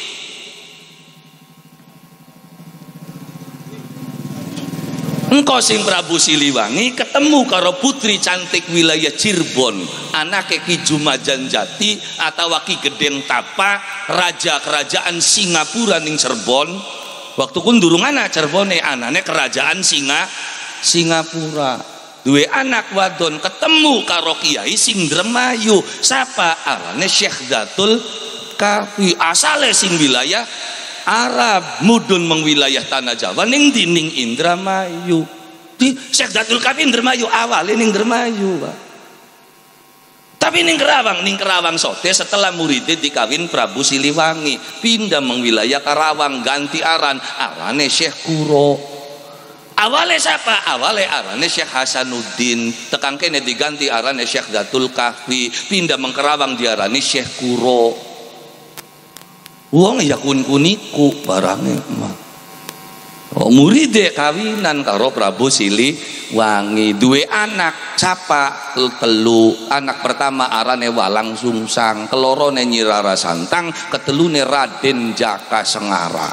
Engkau sing Prabu Siliwangi ketemu karo putri cantik wilayah Cirebon, anake Ki Jumajan Jati atau Ki Gedeng Tapa, raja kerajaan Singapura ning Cirebon. Waktu kun durung anak Cirebone, anane kerajaan Singapura. Duwe anak wadon ketemu karo kiai sing Dremayu. Sapa? Arane Syekh Datul Kahfi, asale sing wilayah Arab, mudun mengwilayah tanah Jawa ning dining Indramayu. Di Syekh Datul Kahfi Indramayu awalnya ning Indramayu, Pak. Tapi ning Kerawang sote setelah muridnya dikawin Prabu Siliwangi, pindah mengwilayah Karawang, ganti aran, arane Syekh Kuro. Awalnya siapa? Awalnya arane Syekh Hasanuddin, tekan kene diganti arane Syekh Datul Kahfi, pindah mengkerawang diarani Syekh Kuro. Wong ya kun-kuniku barangnya mah. Oh, muride kawinan karo Prabu Siliwangi, duwe anak capa telu. Anak pertama arane Walang Sungsang, kelorone Nyi Rara Santang, ketelune Raden Jaka Sengara.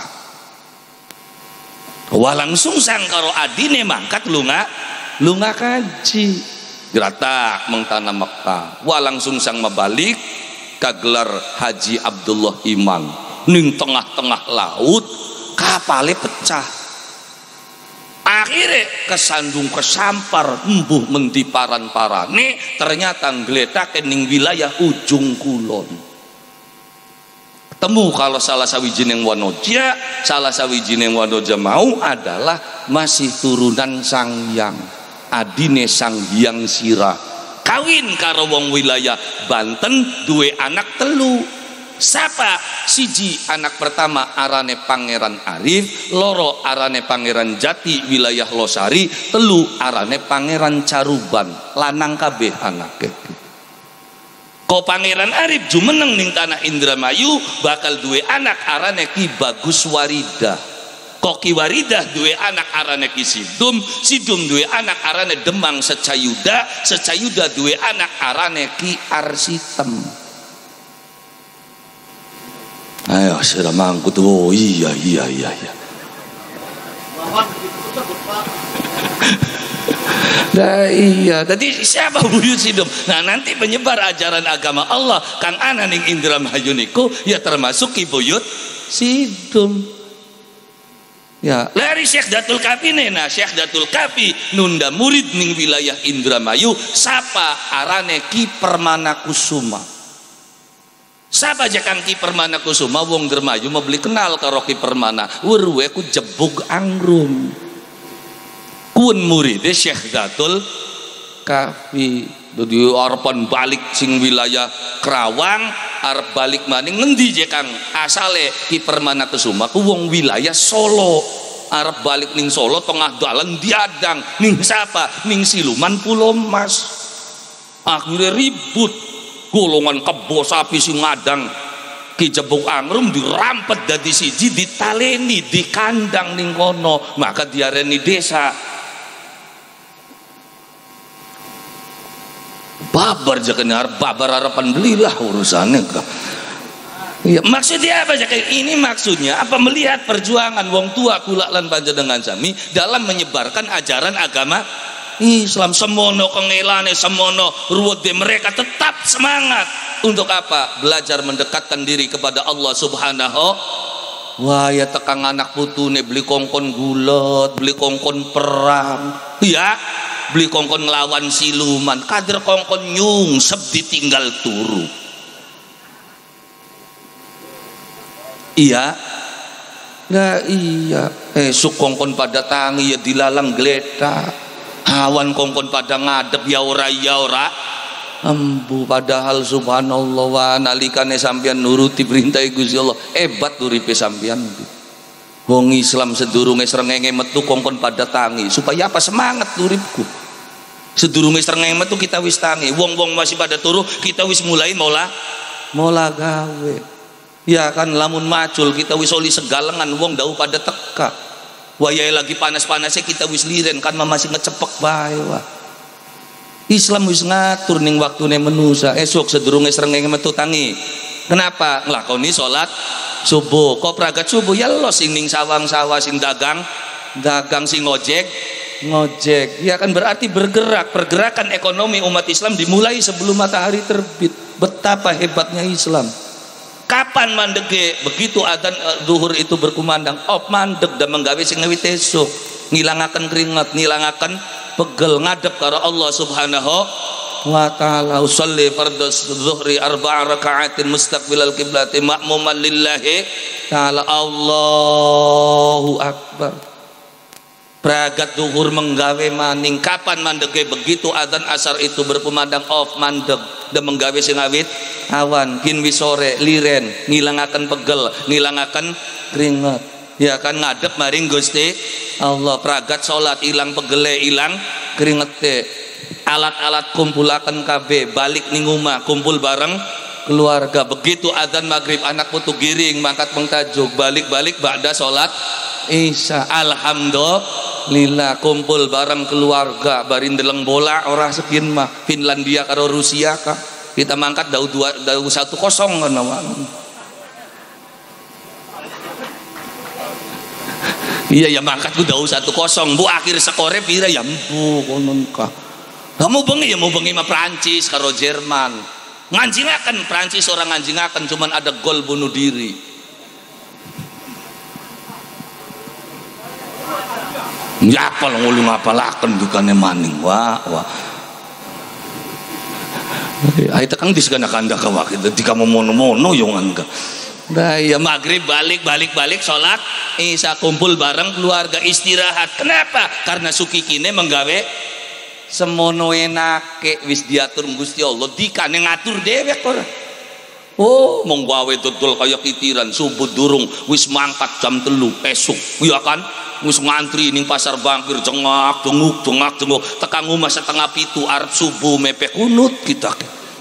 Walang Sungsang karo adine mangkat lunga kaji. Geratak mengtana Mekah. Walang Sungsang mabalik kagelar Haji Abdullah Iman. Ning tengah-tengah laut kapalnya pecah, akhirnya kesandung kesampar embuh mendi paran-parane ternyata nggletake ning wilayah ujung kulon. Temu kalau salah sawijining wanoja, salah sawijining wanoja mau adalah masih turunan Sang Hyang, adine Sang Hyang Sirah, kawin karo wong wilayah Banten, duwe anak telu. Sapa? Siji anak pertama arane Pangeran Arif, loro arane Pangeran Jati wilayah Losari, telu arane Pangeran Caruban, lanang kabeh anake. Ko Pangeran Arif jumeneng ning tanah Indramayu bakal duwe anak arane Ki Bagus Waridah. Ko Ki Waridah duwe anak arane Ki Sidum, Sidum duwe anak arane Demang Secayuda, Secayuda duwe anak arane Ki Arsitem. Ayo sudah mangkut. Oh iya. Nah iya, tadi siapa buyut Sidum? Nah nanti penyebar ajaran agama Allah Kang ana ning Indramayu niku ya termasuk Ki Buyut Sidum. Ya, lari Syekh Datul Kafi nena Syekh Datul Kafi nunda murid ning wilayah Indramayu sapa arane Ki Permana Kusuma. Sapa aja Kang Ki Permana Kusuma wong Dermayu mau beli kenal karo Ki Permana weruwe ku jebug angrum kun murid Syekh Datul Kafi dadi arepan balik sing wilayah Kerawang arep balik maning ngendi je Kang asale Ki Permana Kusuma ku wong wilayah Solo arep balik ning Solo tengah dalan diadang ning sapa ning Siluman Pulau Mas akhirnya ribut golongan kebo sapi sing ngadang Ki Jebug Angrum dirampet dadi siji ditaleni di kandang ning kono maka diareni desa babar jaken arep babar harapan belilah urusannya kah ya, maksudnya apa jaken ini maksudnya apa melihat perjuangan wong tua kula lan panjenengan sami dalam menyebarkan ajaran agama Islam semono kengelane semono ruwet mereka tetap semangat untuk apa? Belajar mendekatkan diri kepada Allah Subhanahu. Wah ya tekang anak putune beli kongkon gulet, beli kongkon perang, ya beli kongkon ngelawan siluman, kader kongkon nyungsep ditinggal turu. Iya, nah iya. Esuk kongkon pada tangi ya dilalang geletak. Hawan kongkon pada ngadep ya ora embu padahal subhanallah wa nalikane sampeyan nuruti perintah Gusti Allah hebat uripe sampeyan wong Islam sedurunge srengenge metu kongkon pada tangi supaya apa semangat uripku sedurunge srengenge metu kita wis tangi wong-wong masih pada turu kita wis mulai mola gawe ya kan lamun macul kita wis oli segalengan wong dawuh pada teka wayai lagi panas-panasnya kita wis liren kan masih ngecepek bae wah. Islam wis ngatur ning waktune menusa esok sedurunge srengenge metu tangi. Kenapa? Nglakoni salat subuh. Kok pragat subuh ya lo sing ning sawang-sawah sing dagang sing ngojek. Ya kan berarti bergerak. Pergerakan ekonomi umat Islam dimulai sebelum matahari terbit. Betapa hebatnya Islam. Kapan mandege begitu adzan zuhur itu berkumandang op mandeg dan menggawe sing ngawit esuk ngilangaken keringat ngilangaken pegel ngadep karo Allah Subhanahu wa taala usolli fardhu zuhri arba'a raka'atin mustaqbilal qiblati ma'muman lillahi taala Allahu akbar pragat zuhur menggawe maning kapan mandege begitu adzan asar itu berkumandang off mandeg dan menggawe sing awit awan kin wisore liren ngilangaken pegel ngilangaken keringat ya kan ngadep maring Gusti Allah pragat salat ilang pegele ilang keringete alat-alat kumpulaken kabeh balik ning omah kumpul bareng keluarga begitu adzan maghrib anak putu giring mangkat mengtajuk balik-balik ba'da salat Isya alhamdulillah kumpul bareng keluarga barin deleng bola ora sekian mah Finlandia karo Rusia kah kita mangkat dau 1-0 kan iya ya mangkat ku dau 1-0 bu akhir skore pira ya empu konon kah kamu bengi ya mau bengi mah Prancis karo Jerman nganjingaken Prancis orang nganjingaken cuman ada gol bunuh diri ya apal ngulung apalaken dukane maning wah ayo tekang disegana kanda kawak itu di kamu mono-mono yang angga nah ya maghrib balik sholat isya kumpul bareng keluarga istirahat kenapa? Karena suki kine menggawe semono enake wis diatur Gusti Allah dikane ngatur dewek ora Oh, mong gawe dodol kaya kitiran subuh durung wis mangkat jam 3 esuk. Iya kan? Wis ngantri ning pasar Bangkir jengak jenguk tekan omah setengah 7 arep subuh mepek kunut kita.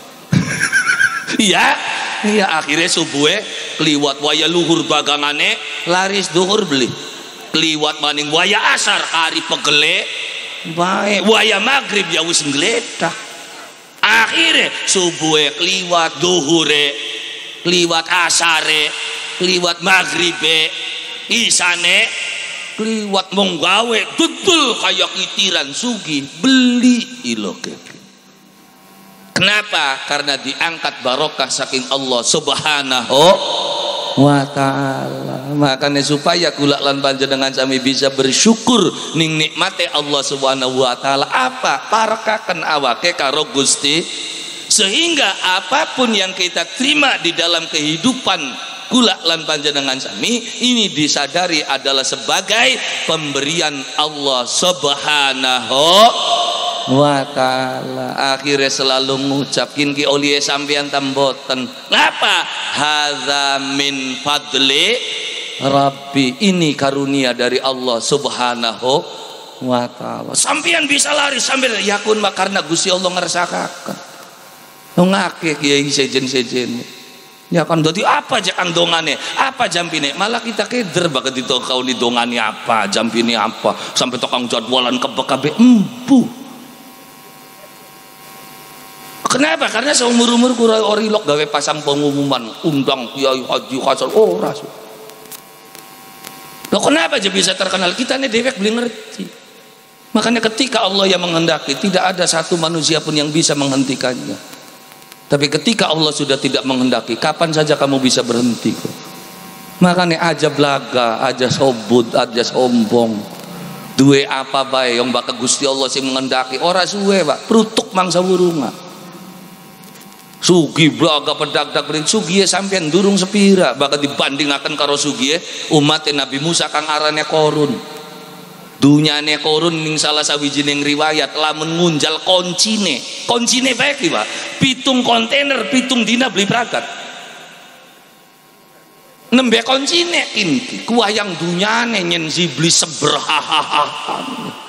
Iya. Iya akhirnya subuhe kliwat waya luhur bagangane laris duhur beli. Kliwat maning waya asar hari pegele bae waya maghrib ya wis ngledah. Akhirnya subuhe kliwat duhure kliwat asare kliwat maghribe isane kliwat mong gawe dudul kaya kitiran sugih beli iloke. Kenapa? Karena diangkat barokah saking Allah Subhanahu wa ta'ala. Makanya supaya kula lan panjenengan sami bisa bersyukur ning nikmate Allah Subhanahu wa ta'ala apa? Parakaken awake karo Gusti sehingga apapun yang kita terima di dalam kehidupan kula lan panjenengan sami ini disadari adalah sebagai pemberian Allah Subhanahu wa ta'ala. Akhirnya selalu ngucapkin ki oleh sampeyan tamboten ngapa hadza min fadli rabbi, ini karunia dari Allah Subhanahu wa ta'ala. Sampeyan bisa lari sambil yakun karena Gusti Allah ngersakaken ngake kiai sejen-sejen ya kan dadi apa aja kang dongane apa jampine malah kita keder banget itu kau ni dongane apa jampine apa sampai tokang jadwalan kebe empu. Kenapa? Karena seumur-umur kurang orilok gawe pasang pengumuman undang kiai haji hasan ora. Loh kenapa aja bisa terkenal? Kita nih dewek beli ngerti. Makanya ketika Allah yang menghendaki tidak ada satu manusia pun yang bisa menghentikannya. Tapi ketika Allah sudah tidak menghendaki, kapan saja kamu bisa berhenti kok. Makanya aja belaga, aja sobut, aja sombong. Duwe apa bae yang bakal Gusti Allah sing menghendaki ora suwe, Pak. Prutuk mangsa wurunga. Sugi blaga pedak-dak bering sugi sampean durung sepira bakal dibandingaken karo sugi umat Nabi Musa kang arane Korun. Dunyane Korun ning salah sawijining riwayat lamun ngunjal koncine bae ki Pak. 7 kontainer 7 dina beli pragat. Nembe koncine kinki kuwayang dunyane nyen beli seberhahaha.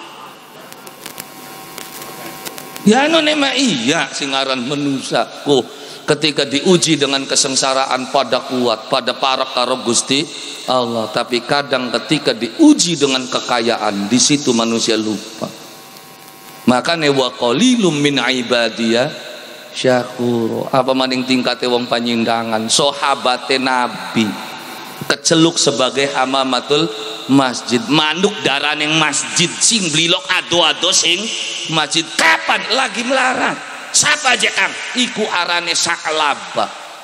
Ya nema iya singaran manusia ketika diuji dengan kesengsaraan pada kuat pada parak karo Gusti Allah, tapi kadang ketika diuji dengan kekayaan di situ manusia lupa. Makanya wa qalilum min ibadiyah syakur. Apa maning tingkate wong panyindangan sahabate Nabi keceluk sebagai hamamatul masjid manuk daraning masjid sing blilok ado-ado sing masjid kapan lagi melarat siapa aja kang iku arane Sa'labah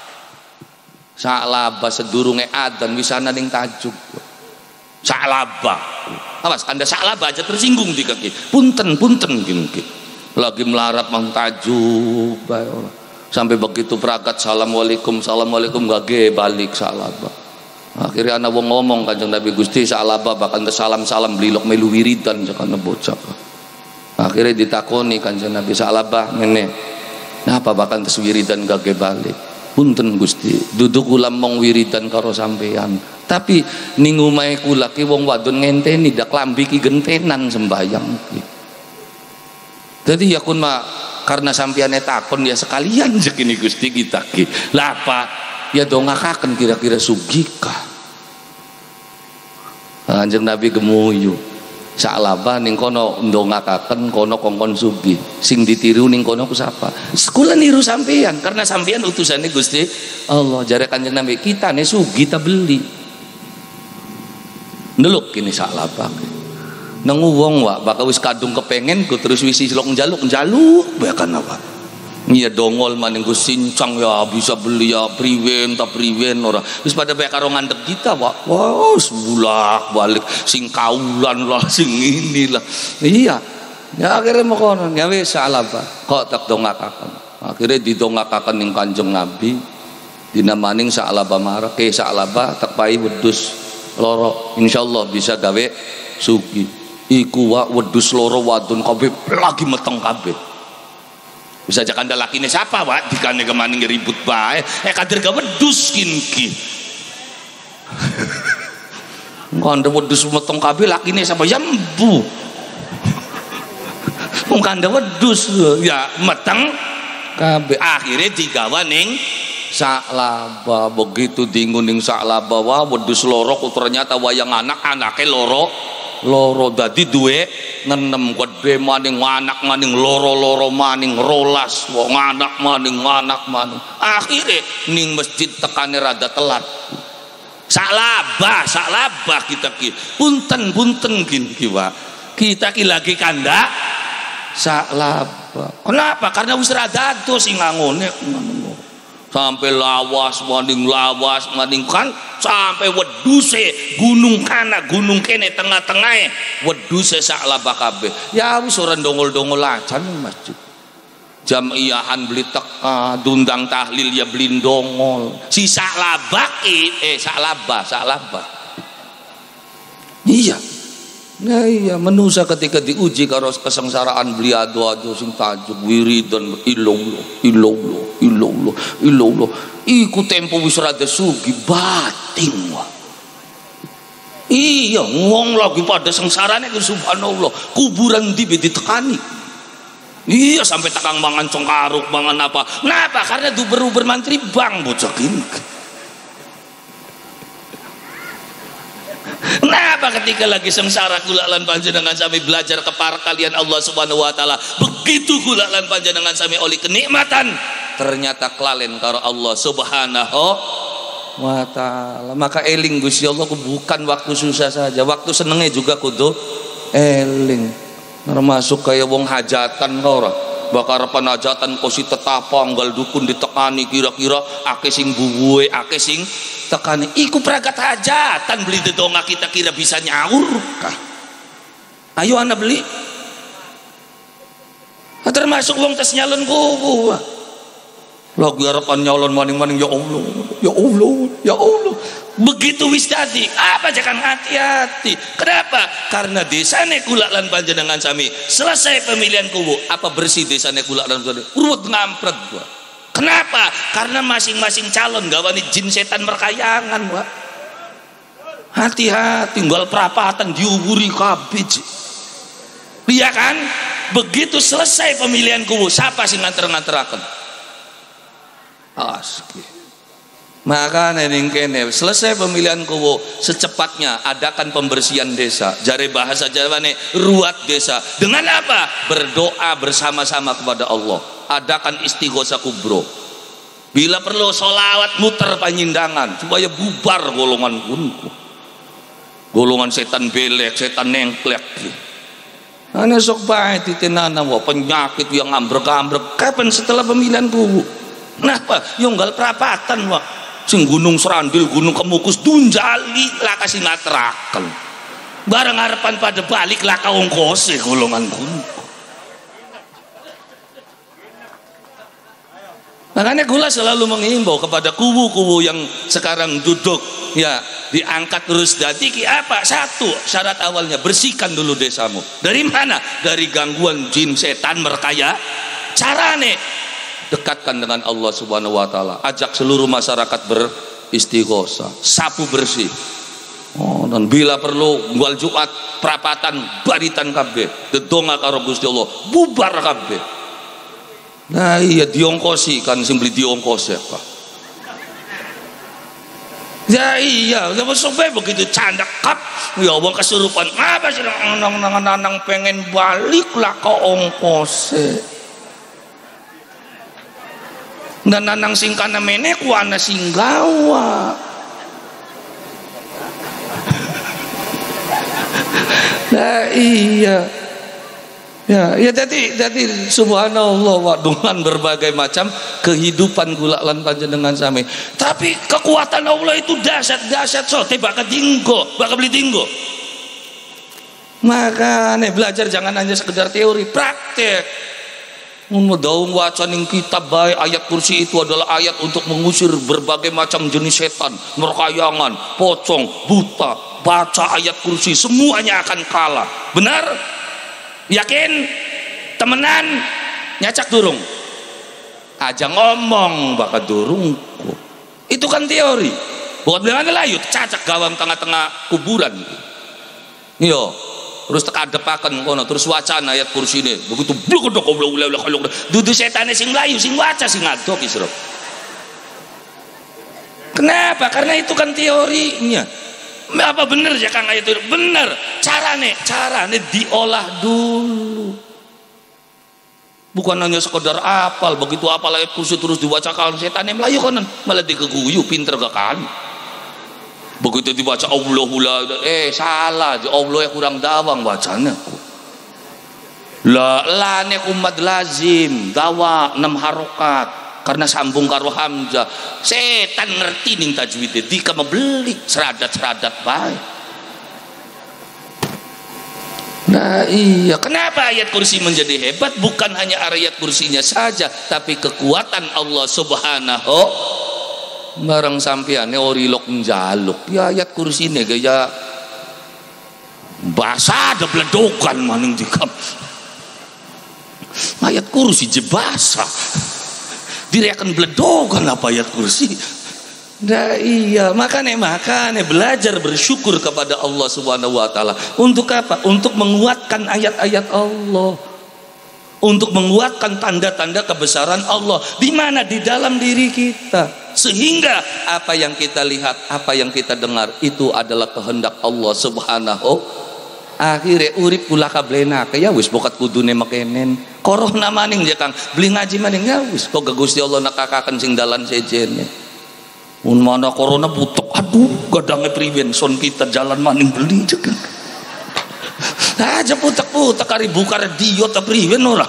sedurunge adzan wisana ning tajuk Sa'labah awas anda Sa'labah aja tersinggung di kaki punten gini lagi melarat mang tajuk sampai begitu perakat assalamualaikum gak balik Sa'labah. Akhirnya anak wong ngomong Kanjeng Nabi Gusti Sa'labah bahkan salam blilok melu wiridan sakana bocah. Akhirnya ditakoni Kanjeng Nabi Sa'labah ngene. Napa bahkan tes wiridan gak balik? Punten Gusti, duduk kula mong wiridan karo sampean. Tapi ning omahe kula ki wong wadon ngenteni dak lambi ki gentenan sembayang ki. Jadi ya kun karena sampeane takon ya sekalian segini Gusti kita ki. Lah apa? Ya dongakaken kira-kira sugika. Kanjeng Nabi gemuyu Sa'labah ning kono ndongakaken kono kongkon sugi sing ditiru ning kono ku sapa sekula niru sampean karena sampean utusane Gusti Allah jare Kanjeng Nabi kita ne sugi ta beli ndelok kini Sa'labah nang wong wa bakal wis kadung kepengen ku terus wis silok njaluk bakan apa iya dongol maning ku sincang ya bisa beli ya priwen ora wis pada bae karo ngandek kita wah sebulak balik sing kaulan lah sing inilah iya ya akhirnya mau kono ya wis Sa'labah kok tak dongakaken akhirnya didongakaken ning Kanjeng Nabi dinamaning Sa'labah marek Sa'labah tak pai wedhus loro insyaallah bisa gawe sugi iku wa wedhus loro wadon kabeh lagi meteng kabeh Bisa aja kanda lakine siapa Wak dikane kemaning ribut bae kader ga wedhus ki kanda wedhus metong kabeh lakine siapa ya mbu wong kanda wedhus ya meteng kabeh akhirnya digawa ning Saklaba. Begitu dinguning Saklaba wah wedhus loro kok ternyata wayang anake loro dadi duwe 6 gede maning anak maning loro maning rolas wong anak maning akhirnya ning masjid tekane rada telat Saklaba kita ki punten ki Wak kita ki lagi kanda Saklaba. Kenapa? Karena wis rada ado sing ngangone sampai lawas maning kan sampai weduse gunung kana gunung kene tengah-tengah weduse Saklaba kabeh ya wis ora dongol-dongol acan masjid jamiahan beli teka dundang tahlil ya beli dongol si Saklaba Saklaba iya. Nah iya manusia ketika diuji karo kesengsaraan beli ado sing tajuk wiridan illallah iku tempo wis rada sugi batin wah iya wong lagi pada sengsarane ku subhanallah kuburan di ditekani iya sampai takang mangan congkaruk mangan apa kenapa karena duber mantri bang bocah ini. Kenapa ketika lagi sengsara kula lan panjenengan sami belajar kepar kalian Allah Subhanahu wa taala begitu kula lan panjenengan sami oleh kenikmatan ternyata kelalen karo Allah Subhanahu wa taala maka eling Gusti Allah bukan waktu susah saja waktu senenge juga kudu eling termasuk kayak wong hajatan ora bakar panajatan kosi tetapa nggal dukun ditekani kira-kira akeh sing bubuhe akeh sing tekani iku pragat hajatan beli dedonga kita kira bisa nyaur kah ayo ana beli termasuk wong tes nyalon kubu lagi harapan nyalon maning-maning ya Allah begitu wis tadi apa jangan hati-hati kenapa karena desane kula lan panjenengan sami selesai pemilihan kubu apa bersih desane kula lan panjenengan urut ngampret gua kenapa karena masing-masing calon gawani jin setan merkayangan Wak hati-hati tinggal perapatan diuburi kabeh iya kan begitu selesai pemilihan kubu siapa sing nganter-nganteraken asli maka nening kene selesai pemilihan kubu secepatnya adakan pembersihan desa jare bahasa Jawane ruat desa dengan apa berdoa bersama-sama kepada Allah adakan istighosah kubro bila perlu sholawat muter panyindangan supaya bubar golongan setan belek setan nengklek ana sok bae titinana penyakit yang ambrek-ambrek kapan setelah pemilihan kubu kenapa yonggal perapatan Wak sing gunung serandil gunung kemukus dunjali laka sinaterakel bareng harapan pada balik laka ongkose golongan gunung makanya gula selalu mengimbau kepada kubu-kubu yang sekarang duduk ya diangkat terus dadi ki apa satu syarat awalnya bersihkan dulu desamu dari mana dari gangguan jin setan merkaya carane dekatkan dengan Allah Subhanahu wa taala ajak seluruh masyarakat beristighosah sapu bersih dan bila perlu ngwal Jumat perapatan baritan kabeh dedonga karo Gusti Allah bubar kabeh nah iya diongkosi kan sing beli diongkos ya Pak ya iya ya sampai begitu candak kap ya wong kesurupan apa sih nang pengen balik lah ke ongkose dan nanang singkana menek wana singgawa nah iya ya jadi subhanallah wa dengan berbagai macam kehidupan gula lan panjenengan sami tapi kekuatan Allah itu dahsyat so bakal beli tinggo makanya belajar jangan hanya sekedar teori praktek daung wacaning kitab baik ayat kursi itu adalah ayat untuk mengusir berbagai macam jenis setan merkayangan pocong buta baca ayat kursi semuanya akan kalah benar yakin temenan nyacak durung aja ngomong bakal durungku. Itu kan teori. Buat bilang layu cacak gawang tengah-tengah kuburan. Yo, terus tekadepaken kono terus wacana ayat kursi ini. Begitu blok dudu setane sing mlayu sing waca sing ngadok isro. Kenapa? Karena itu kan teorinya. Apa bener ya Kang ayat itu? Bener. Carane diolah dulu. Bukan hanya sekedar apal, begitu apal ayat kursi terus dibacakan setan yang melayu konon malah dikeguyu pinter gak kan. Begitu dibaca Allahullah, salah, Allah yang kurang dawang bacanya. La ne umat lazim dawa 6 harokat karena sambung karo hamzah. Setan ngerti ning tajwid di membeli seradat baik. Nah iya, kenapa ayat kursi menjadi hebat? Bukan hanya ayat kursinya saja, tapi kekuatan Allah subhanahu. Barang sampean orilok njaluk ya ayat kursi ini gaya bahasa ada bledokan maning dikam. Ayat kursi je bahasa diriakan bledokan apa ayat kursi. Nah iya, makanya belajar bersyukur kepada Allah Subhanahu wa taala. Untuk apa? Untuk menguatkan ayat-ayat Allah. Untuk menguatkan tanda-tanda kebesaran Allah di mana di dalam diri kita. Sehingga apa yang kita lihat, apa yang kita dengar itu adalah kehendak Allah Subhanahu. Akhirnya urip kula kablenake ya wis bokat kudune mekenen. Corona maning ya Kang, beli ngaji maning ya wis kok Gusti Allah nakakaken sing dalan sejene. Mana corona butok, aduh gadangnya prevention kita jalan maning beli juga aja putak-putak kari buka radio tapi preven ora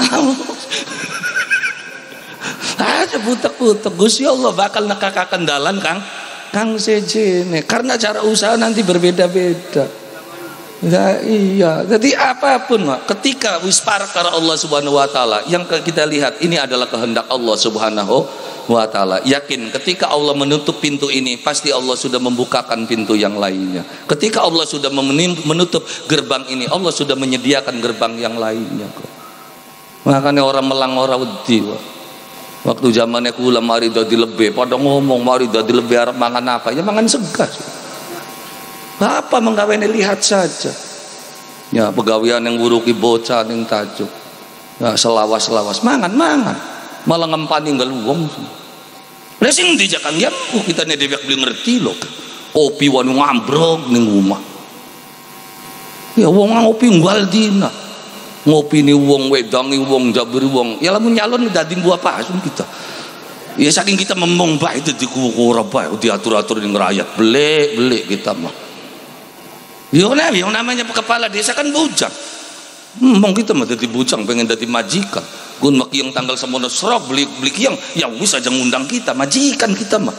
aja putak-putak. Gusti Allah bakal nakakakan dalan Kang sejene karena cara usaha nanti berbeda-beda. Ya iya, jadi apapun ketika wispar karena Allah Subhanahu wa taala yang kita lihat ini adalah kehendak Allah Subhanahu wa ta'ala. Yakin ketika Allah menutup pintu ini pasti Allah sudah membukakan pintu yang lainnya. Ketika Allah sudah menutup gerbang ini Allah sudah menyediakan gerbang yang lainnya kok. Makanya orang melang orang wedi waktu zamannya kula mari dadi lebih pada ngomong mari dadi lebih arep mangan apa ya mangan segas. Apa menggaweni lihat saja ya pegawean yang nguruki bocah ning tajuk ya selawas mangan malah ngempani nggak luwung. Lah sing ndi Kang ya kita ne dewek beli ngerti lho. Kopi wanu ngambrog ning omah. Ya wong ngopi nggal dina. Ngopi ni wong wedangi wong jabri wong. Ya lamun nyalon dadi buah pasung kita. Ya saking kita memong bae itu dikukur bae diatur-atur ning rakyat belek kita mah. Ya namanya kepala desa kan bujang. Mong kita mah dadi bujang pengen dadi majikan. Gun makiyang tanggal semono serok beli kiyang ya wis aja ngundang kita majikan kita mah.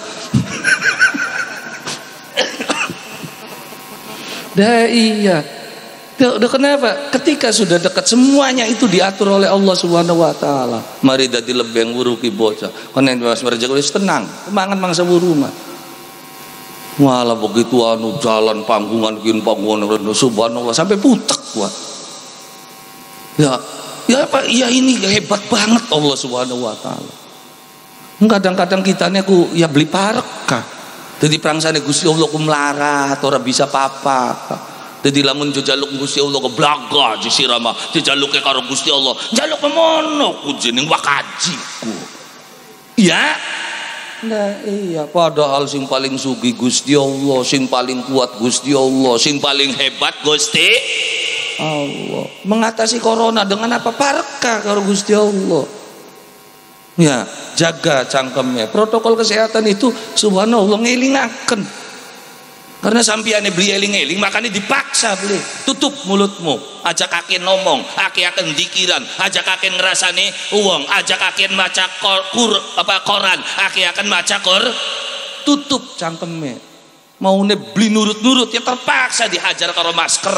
Dah iya. Udah kenapa? Ketika sudah dekat semuanya itu diatur oleh Allah Subhanahu wa taala. Mari dadi lebeng wuruki bocah. Konen Mas Merja wis tenang, mangan mangsa rumah. Malah begitu anu jalan panggungan subhanallah sampai putek gua. Ya apa? Ya ini hebat banget Allah Subhanahu wa taala. Kadang-kadang kita aku ya beli parekah. Jadi prangsane Gusti Allah ku melarat ora bisa apa-apa. Jadi lamun njaluk Gusti Allah ke blaga sirama dijaluke karo Gusti Allah. Njaluk memono ku jeneng wakajiku. Ya. Nah iya padahal sing paling sugih Gusti Allah, sing paling kuat Gusti Allah, sing paling hebat Gusti Allah. Mengatasi corona dengan apa? Parekah karo Gusti Allah. Ya, jaga cangkemnya. Protokol kesehatan itu subhanallah ngelingaken. Karena sampiane beli eling-eling makanya dipaksa beli. Tutup mulutmu, ajak kakek ngomong, akan dikiran, ajak kakek ngerasane uang, ajak kakek maca koran, akan maca tutup cangkemnya. Maune beli nurut-nurut ya terpaksa dihajar karo masker.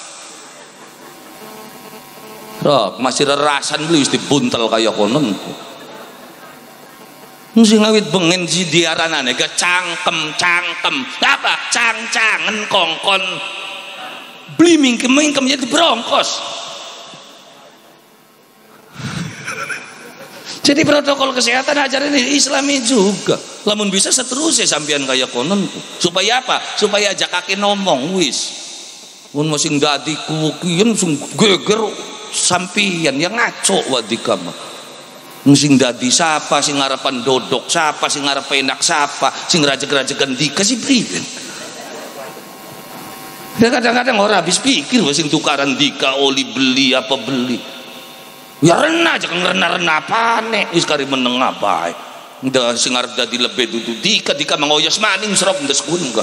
Rok masih rerasan beli wis dibuntel kaya konon. Sing ngawit bengen si diaranane ga cangkem apa cang-cangen kongkon beli mingkem jadi brongkos Jadi protokol kesehatan ajaran ini Islami juga. Lamun bisa seterusnya sampean kaya konon. Supaya apa? Supaya ajak kaki ngomong wis. Mun masing dadi kukian sung geger sampean yang ngaco wadika mah. Sing dadi siapa sing ngarepan dodok siapa sing ngarepan enak siapa sing rajeg-rajegan dikasih priben. Ya kadang-kadang orang habis pikir sing tukaran dika oli beli apa beli. Ya rena aja kan rena pane wis kari menengah bae. Nda sing arep dadi lebih dudu dika mangoyos maning serok ndes kunga.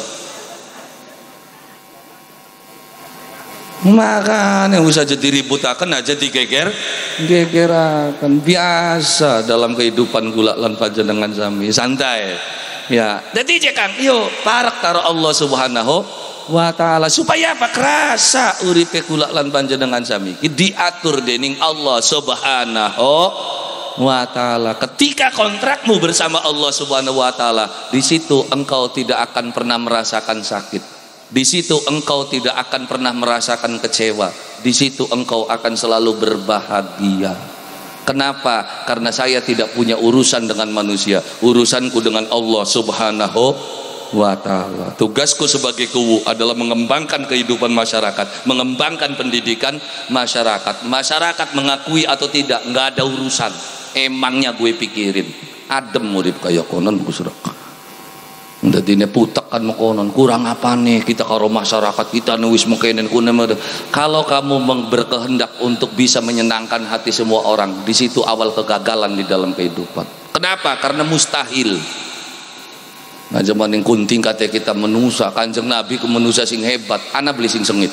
Makanya usah jadi ributakan aja gegerakan biasa dalam kehidupan kula lan panjenengan sami santai ya. Jadi Kang yo parak karo Allah Subhanahu wa ta'ala supaya apa kerasa uripe kula lan panjenengan sami diatur dening Allah Subhanahu wa ta'ala. Ketika kontrakmu bersama Allah Subhanahu wa ta'ala, di situ engkau tidak akan pernah merasakan sakit. Di situ engkau tidak akan pernah merasakan kecewa. Di situ engkau akan selalu berbahagia. Kenapa? Karena saya tidak punya urusan dengan manusia. Urusanku dengan Allah Subhanahu wa ta'ala. Tugasku sebagai kuwu adalah mengembangkan kehidupan masyarakat, mengembangkan pendidikan masyarakat. Masyarakat mengakui atau tidak, nggak ada urusan. Emangnya gue pikirin. Adem murid kaya konon kusrak. Dadine putek kan konon kurang apa nih kita karo masyarakat kita nuwis mengkenen kunem. Kalau kamu berkehendak untuk bisa menyenangkan hati semua orang, di situ awal kegagalan di dalam kehidupan. Kenapa? Karena mustahil. Nah zaman yang kunting kata kita menusa kanjeng Nabi ke menusa sing hebat, ana beli sing sengit.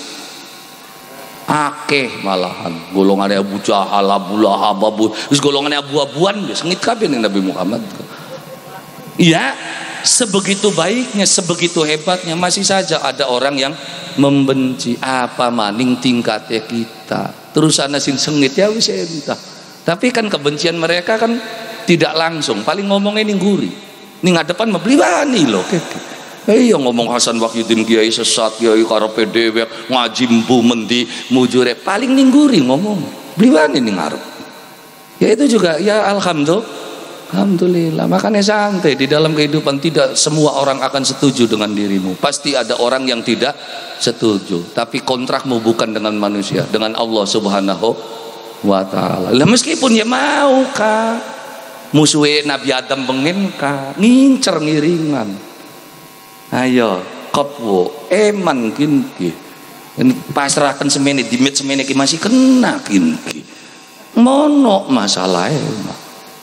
Akeh malahan golongan Abu Jahal, Abu Lahab, terus golongan abu-abuan sengit kabeh ning Nabi Muhammad. Iya, sebegitu baiknya, sebegitu hebatnya masih saja ada orang yang membenci. Apa maning tingkatnya kita. Terus ana sing sengit ya wis entah. Tapi kan kebencian mereka kan tidak langsung, paling ngomongnya ning guri. Ning ngadepan mah beli wani lho. Iya ngomong Hasan Wahyudin kiai sesat, kiai karepe dhewe ngaji mbu mendi mujure paling ning guri ngomong. Beli wani ning ngarep. Ya itu juga ya alhamdulillah. Makanya santai di dalam kehidupan, tidak semua orang akan setuju dengan dirimu. Pasti ada orang yang tidak setuju. Tapi kontrakmu bukan dengan manusia, dengan Allah Subhanahu wa ta'ala. Lah meskipun ya mau kah musuhe Nabi Adam pengen kah ngincer ngiringan. Ayo kopwo eman kinki. Pasrahkan semene dimit semene ki masih kena kinki. Mono masalahnya.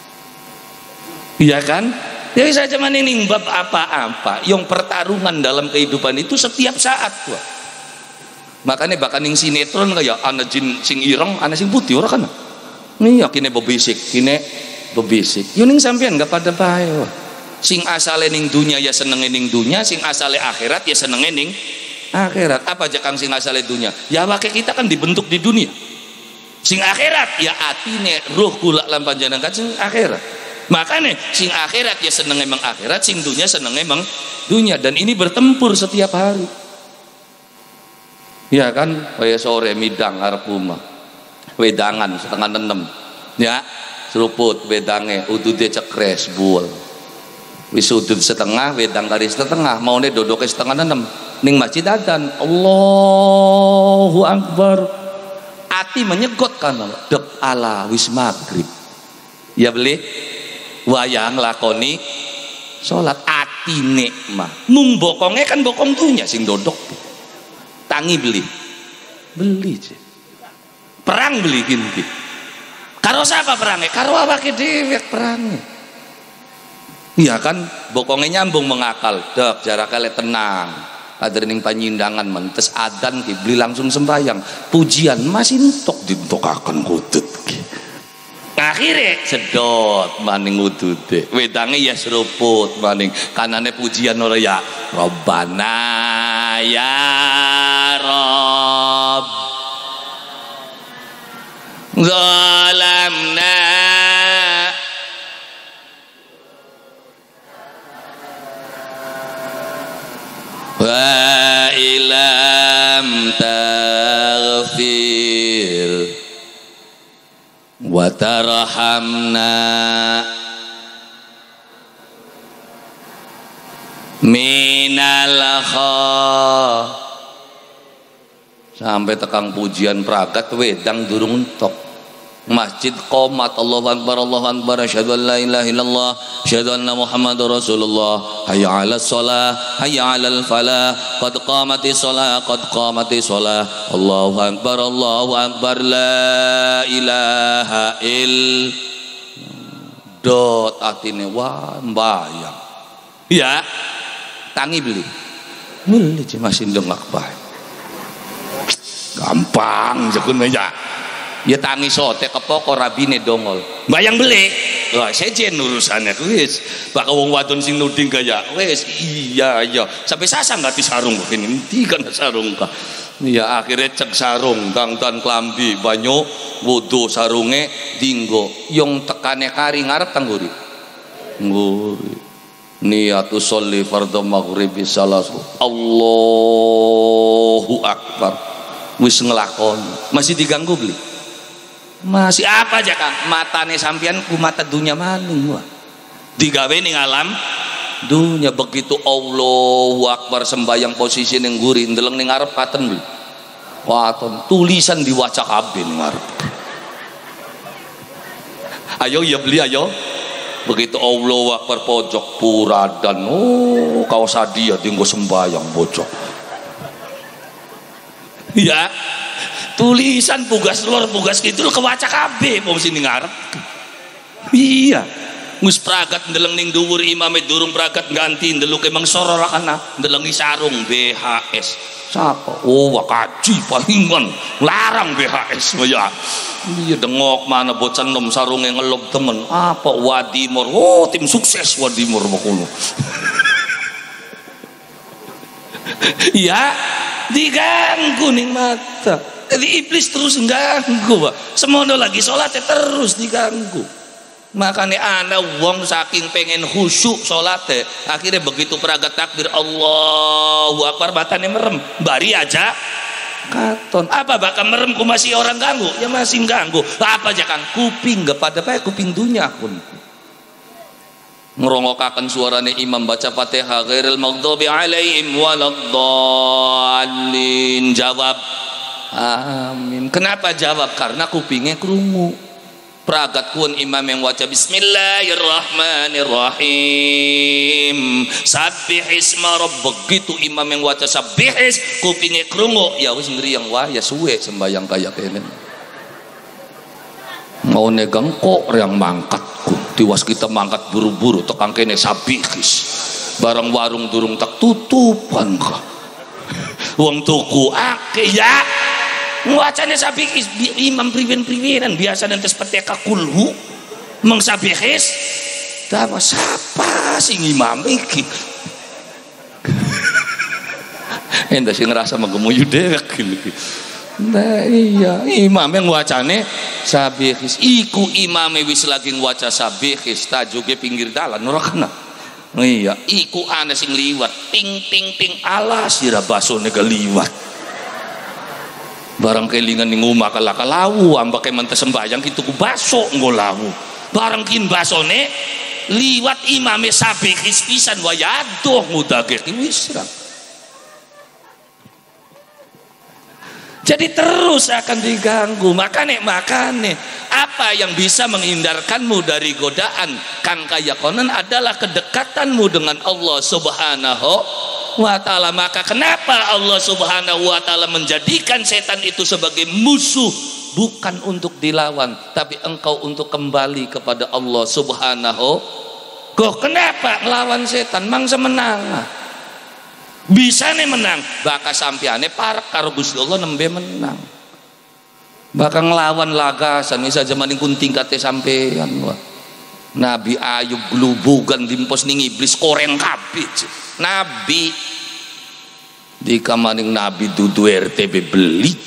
Iya kan? Jadi saja manining bab apa-apa yang pertarungan dalam kehidupan itu setiap saat gua. Makanya bahkan yang sinetron kayak ana jin sing ireng, ana sing putih ora kan? Iya kene bebisik, kene bebisik. Yo ning sampean enggak pada bae. Sing asale ning dunya ya senenge ning dunya, sing asale akhirat ya senenge ning akhirat. Apa aja kang sing asale dunya? Ya wake kita kan dibentuk di dunia. Sing akhirat ya atine ruh kula lan panjenengan sing akhirat. Makanya sing akhirat ya seneng emang akhirat, sing dunia seneng emang dunia, dan ini bertempur setiap hari. Ya kan, kayak sore midang arep rumah, wedangan 5:30, ya seruput wedange, udude cekres buol. Wis udud setengah, wedang kari setengah, maune dodoke 5:30 ning masjid adzan, Allahu Akbar. Ati menyegot kan, dek ala wis maghrib. Ya beli wayang lakoni sholat atine mah mung bokonge kan bokong tunya sing dodok tangi beli perang beli gini karo siapa perangnya? Karo awake dhewe perangnya. Iya kan bokonge nyambung mengakal dek jaraknya tenang ada ning panyindangan mentes adan ki beli langsung sembahyang pujian masih entok dintokaken kudut ki. Akhirnya sedot maning udude wedange ya seruput maning kanane pujian ora ya Rabbana ya Rabb zalamna wa ilam taghfir wa tarhamna minal sampai tekang pujian pragat wedang durung entok. Masjid qomat Allahu akbar asyhadu an la ilaha illallah asyhadu anna muhammadar rasulullah hayya 'alas shalah hayya 'alal falah qad qamatis shalah Allahu akbar la ilaha il dot atine wah mbayang ya tangi beli masih dengak bae gampang jakun meja ya tangi sote kepoko rabine dongol bayang beli wah sejen urusannya wis bakal wong wadon sing nuding gaya wis iya sampai sasang gak disarung begini nanti kan sarung kah ya akhirnya cek sarung tangtan klambi banyu wudu sarunge dinggo yang tekane kari ngarep tangguri nguri niatu sholli fardhu maghribi salasu Allahu akbar wis ngelakon masih diganggu beli masih apa aja Kang matane sampean ku mata dunia maning wah digawe ning alam dunia begitu Allahu akbar sembayang posisi ning nguri ndeleng ning ngarep paten beli waton tulisan diwaca kabeh ning ngarep ayo ya beli ayo begitu Allahu akbar pojok puradan oh kaos hadiah tinggo sembayang bocok ya tulisan pugas lor pugas kidul kewaca kabeh wong sini ngarep iya mus pragat ndeleng ning dhuwur imame durung pragat ganti ndeluk emang sororakana ndelengi sarung BHS sapa oh wakaji pahingan larang BHS ya iya dengok mana bocah nom sarunge ngelob temen apa Wadimor oh tim sukses Wadimor makono iya diganggu ning mata jadi iblis terus ganggu semono lagi sholatnya terus diganggu makanya ana wong saking pengen khusyuk sholatnya akhirnya begitu peragat takbir Allahu akbar batane merem bari aja katon apa bakal merem ku masih orang ganggu ya masih ganggu apa aja kan kuping gak pada pakai kuping dunia pun ngerongokaken suarane imam baca Fatihah ghairil maghdubi alaihim waladdallin jawab amin. Kenapa jawab? Karena kupingnya krungu. Pragat kun imam yang waca bismillahirrahmanirrahim. Sabbihisma rabb begitu imam yang waca sabbihis kupingnya krungu. Ya wis ngriang wah ya suwe sembayang kaya kene. Mau negang kok yang mangkatku. Tiwas kita mangkat buru-buru tekang kene sabbihis. Barang warung durung tak tutupan kah. Wong tuku ake ya wacanya sabihis imam priwen-priwenan biasa nanti seperti kulhu mengsabihis dawa siapa sing imam iki enda sing ngerasa menggemuyu dewek gini nah iya imam yang wacane sabihis iku imame wis lagi waca sabihis tajuge pinggir dalan nurakna iya iku ana sing liwat ting ting ting alas sira basone liwat barang kelingan ning omah kala-kalawu ambake mentes sembayang kitu ku baso ngolawu barang kin basone liwat imame sabihis pisan wa yaduh mudage wisra jadi terus akan diganggu makane apa yang bisa menghindarkanmu dari godaan kan kaya konon adalah kedekatanmu dengan Allah Subhanahu wa ta'ala. Maka kenapa Allah Subhanahu wa ta'ala menjadikan setan itu sebagai musuh? Bukan untuk dilawan, tapi engkau untuk kembali kepada Allah Subhanahu. Kok kenapa ngelawan setan? Mangsa menang bisa nih menang bakal sampiane parak karo Gusti Allah nembe menang bakal ngelawan lagasan bisa zaman pun tingkatnya sampean wah. Nabi Ayub glubugan dimpos ning iblis koreng kabeh Nabi di kamaning Nabi dudu RTB belic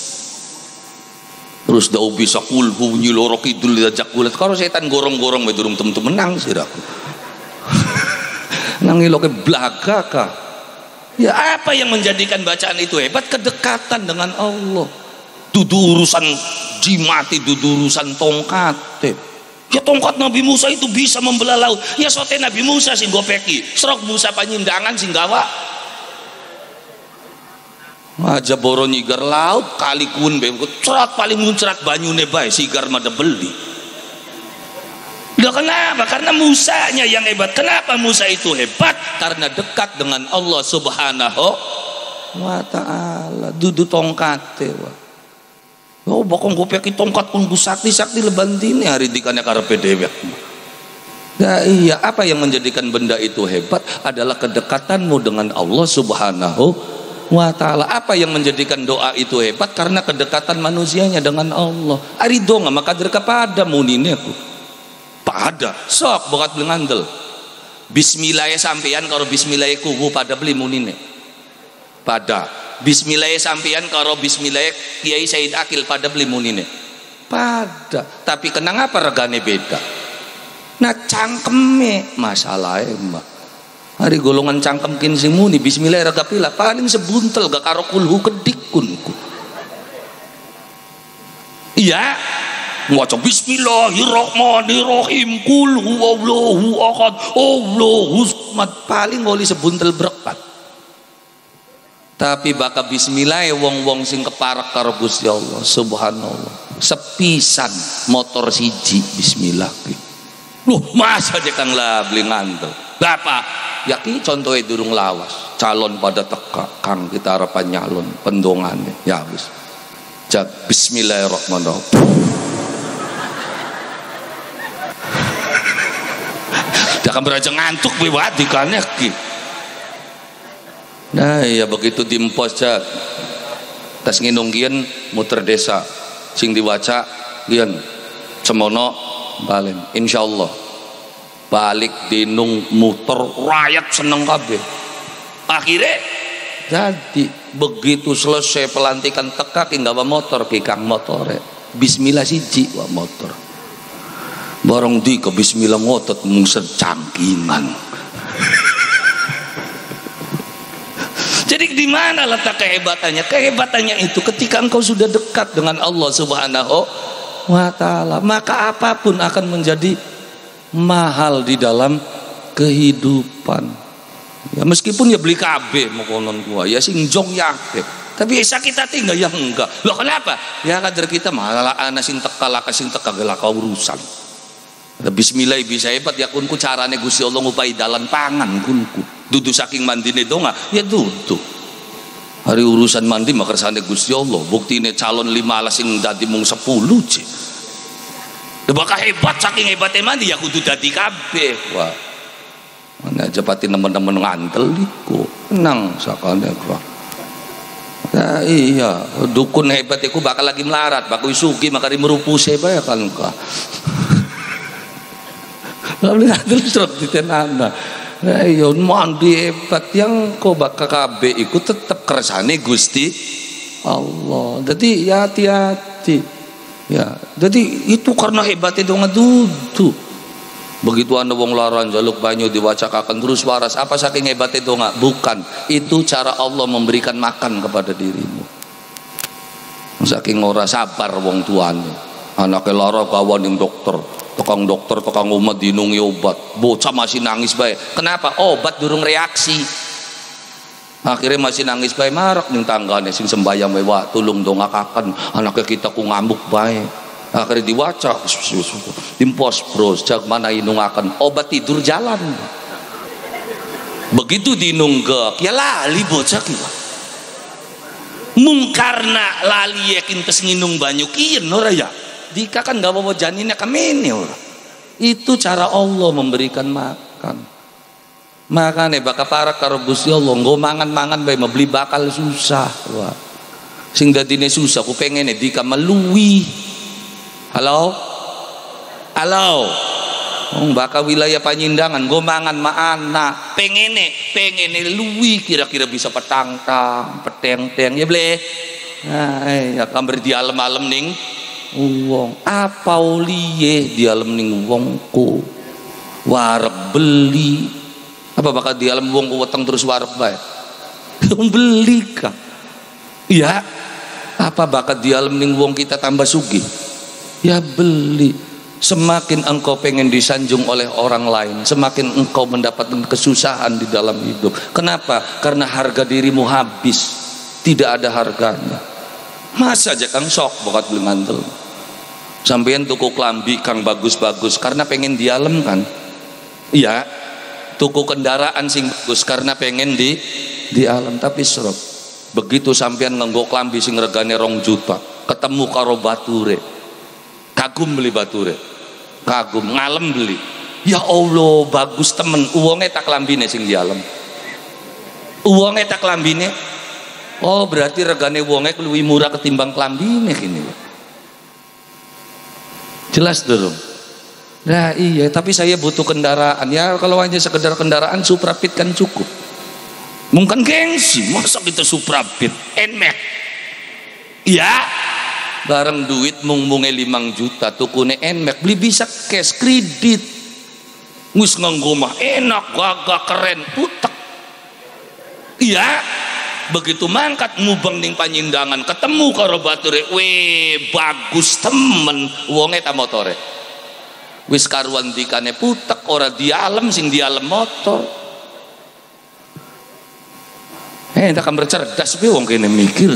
terus dau bisa kulhu nyiloro kidul diajak kulit karo setan gorong-gorong we durung tem menang siraku nangiloke blaga kah ya apa yang menjadikan bacaan itu hebat kedekatan dengan Allah dudu urusan jimati, dudu urusan tongkat. Ya tongkat Nabi Musa itu bisa membelah laut. Ya sote Nabi Musa sing gopeki, serok Musa panyindangan sing gawa. Aja boro nyigar laut kali kun be cerat paling muncrat banyune bae sigar mada beli. Loh kenapa? Karena Musanya yang hebat. Kenapa Musa itu hebat? Karena dekat dengan Allah Subhanahu wa ta'ala. Dudu tongkate wa. Oh bokong gopeki tongkat pun sakti lebandine hari dikane karepe dhewe. Nah iya, apa yang menjadikan benda itu hebat adalah kedekatanmu dengan Allah Subhanahu wa ta'ala. Apa yang menjadikan doa itu hebat? Karena kedekatan manusianya dengan Allah. Ari donga maka kepada munine aku. Pada sok bokat ngandel. Bismillah sampeyan karo bismillah kubu pada beli munine. Pada bismillah sampeyan karo bismillah Kiai Said Akil pada beli munine. Pada, tapi kenang apa regane beda. Nah cangkeme masalahnya mah. Hari golongan cangkem kin sing muni bismillah rega pila paling sebuntel gak karo kulhu kedikkunku. Iya, maca bismillahirrahmanirrahim kul huwallahu ahad Allahu samad paling ngoli sebuntel berkat. Tapi baka bismillah wong-wong sing keparak karo Gusti Allah subhanallah. Sepisan motor siji bismillah ki. Loh, masa dia kang lah beli ngantel. Bapak, ya ki contohnya durung lawas. Calon pada teka kang kita harapan nyalon pendongannya. Ya wis. Jak bismillahirrahmanirrahim. Jangan beraja ngantuk bewat dikannya ki. Nah ya begitu dimpos jak tas nginung kian muter desa sing diwaca kian semono balen insyaallah balik dinung muter rakyat seneng kabeh. Akhirnya jadi begitu selesai pelantikan teka ki nggawa motor ki kang motore bismillah siji wa motor bareng di ke bismillah ngotot mung secangkingan. Jadi di mana letak kehebatannya? Kehebatannya itu ketika engkau sudah dekat dengan Allah Subhanahu wa ta'ala, maka apapun akan menjadi mahal di dalam kehidupan. Ya meskipun ya beli KB mau konon gua, ya sing jong yakin. Tapi sakit hati enggak ya enggak. Loh kenapa? Ya kader kita malah ana sing teka laka sing teka gelak urusan. Ada bismillah bisa hebat ya kunku carane Gusti Allah ngupai dalan pangan kunku. Dudu saking mandine donga ya dudu hari urusan mandi mah kersane Gusti Allah buktine calon 15 sing dadi mung 10 je bakal hebat saking hebatnya mandi ya kudu dadi kabeh. Wah mana aja pati nemen-nemen ngantel iku tenang sakane gua. Nah iya dukun hebat iku bakal lagi melarat bakal suki makari merupuse bae kan ka. Lalu ngantel serot ditenana. Nah iya mandi hebat yang kau bakal KB ikut tetap kersane Gusti Allah. Jadi ya hati-hati ya. Jadi itu karena hebatnya dong dudu. Begitu anda wong laran jaluk banyu diwacakakan terus waras apa saking hebatnya dong bukan. Itu cara Allah memberikan makan kepada dirimu. Saking ora sabar wong tuane. Anake lara kawan yang dokter tukang umat dinungi obat bocah masih nangis bae. Kenapa? Obat durung reaksi akhirnya masih nangis bae marak ning tanggane sing sembayang bae wah tulung dongakaken anaknya kita ku ngamuk bae. Akhirnya diwaca dimpos bros jag mana inungaken obat tidur jalan. Begitu dinunggek ya lali bocah ki mung karena lali yakin tes nginung banyu kieu ora ya. Dika kan gak bawa janinnya kemene orang. Itu cara Allah memberikan makan. Makanya bakal para karo Gusti Allah nggo mangan-mangan bae beli bakal susah. Wah. Sing dadine susah ku pengene dika meluwi. Halo? Halo. Bakal wilayah Panyindangan nggo mangan ma anak. Pengene luwi kira-kira bisa petang-tang, peteng-teng ya ble. Nah, ya kamber di alam-alam ning wong apa uliye di alam ning wongku warep beli apa bakal di alam wongku weteng terus warep bae beli kah iya apa Apa bakat dialem ning wong kita tambah sugih? Ya beli. Semakin engkau pengen disanjung oleh orang lain, semakin engkau mendapatkan kesusahan di dalam hidup. Kenapa? Karena harga dirimu habis, tidak ada harganya. Masa aja kang sok bakat beli mantel, sampeyan tuku klambi kang bagus-bagus karena pengen dialem kan? Iya, tuku kendaraan sing bagus karena pengen dialem, tapi serap. Begitu sampeyan nganggo klambi sing regane 2 juta, ketemu karo bature, kagum beli bature, kagum ngalem beli, ya Allah bagus temen, uangnya tak lambine sing dialem, uangnya tak lambine. Oh berarti regane uangnya lebih murah ketimbang kelambine gini. Jelas dulu. Nah iya, tapi saya butuh kendaraan. Ya kalau hanya sekedar kendaraan Suprapit kan cukup. Mungkin gengsi, masa kita Suprapit Nmax ya bareng duit mung-munge 5 juta tukune Nmax beli bisa cash kredit wis nganggo mah enak gagah keren putek iya. Begitu mangkat mubeng ning panyindangan ketemu karo bature, weh bagus temen, wonge ta motore wis karuan dikane putek, ora dialem sing dialem motor. Tak kan bercerdas be wong kene mikir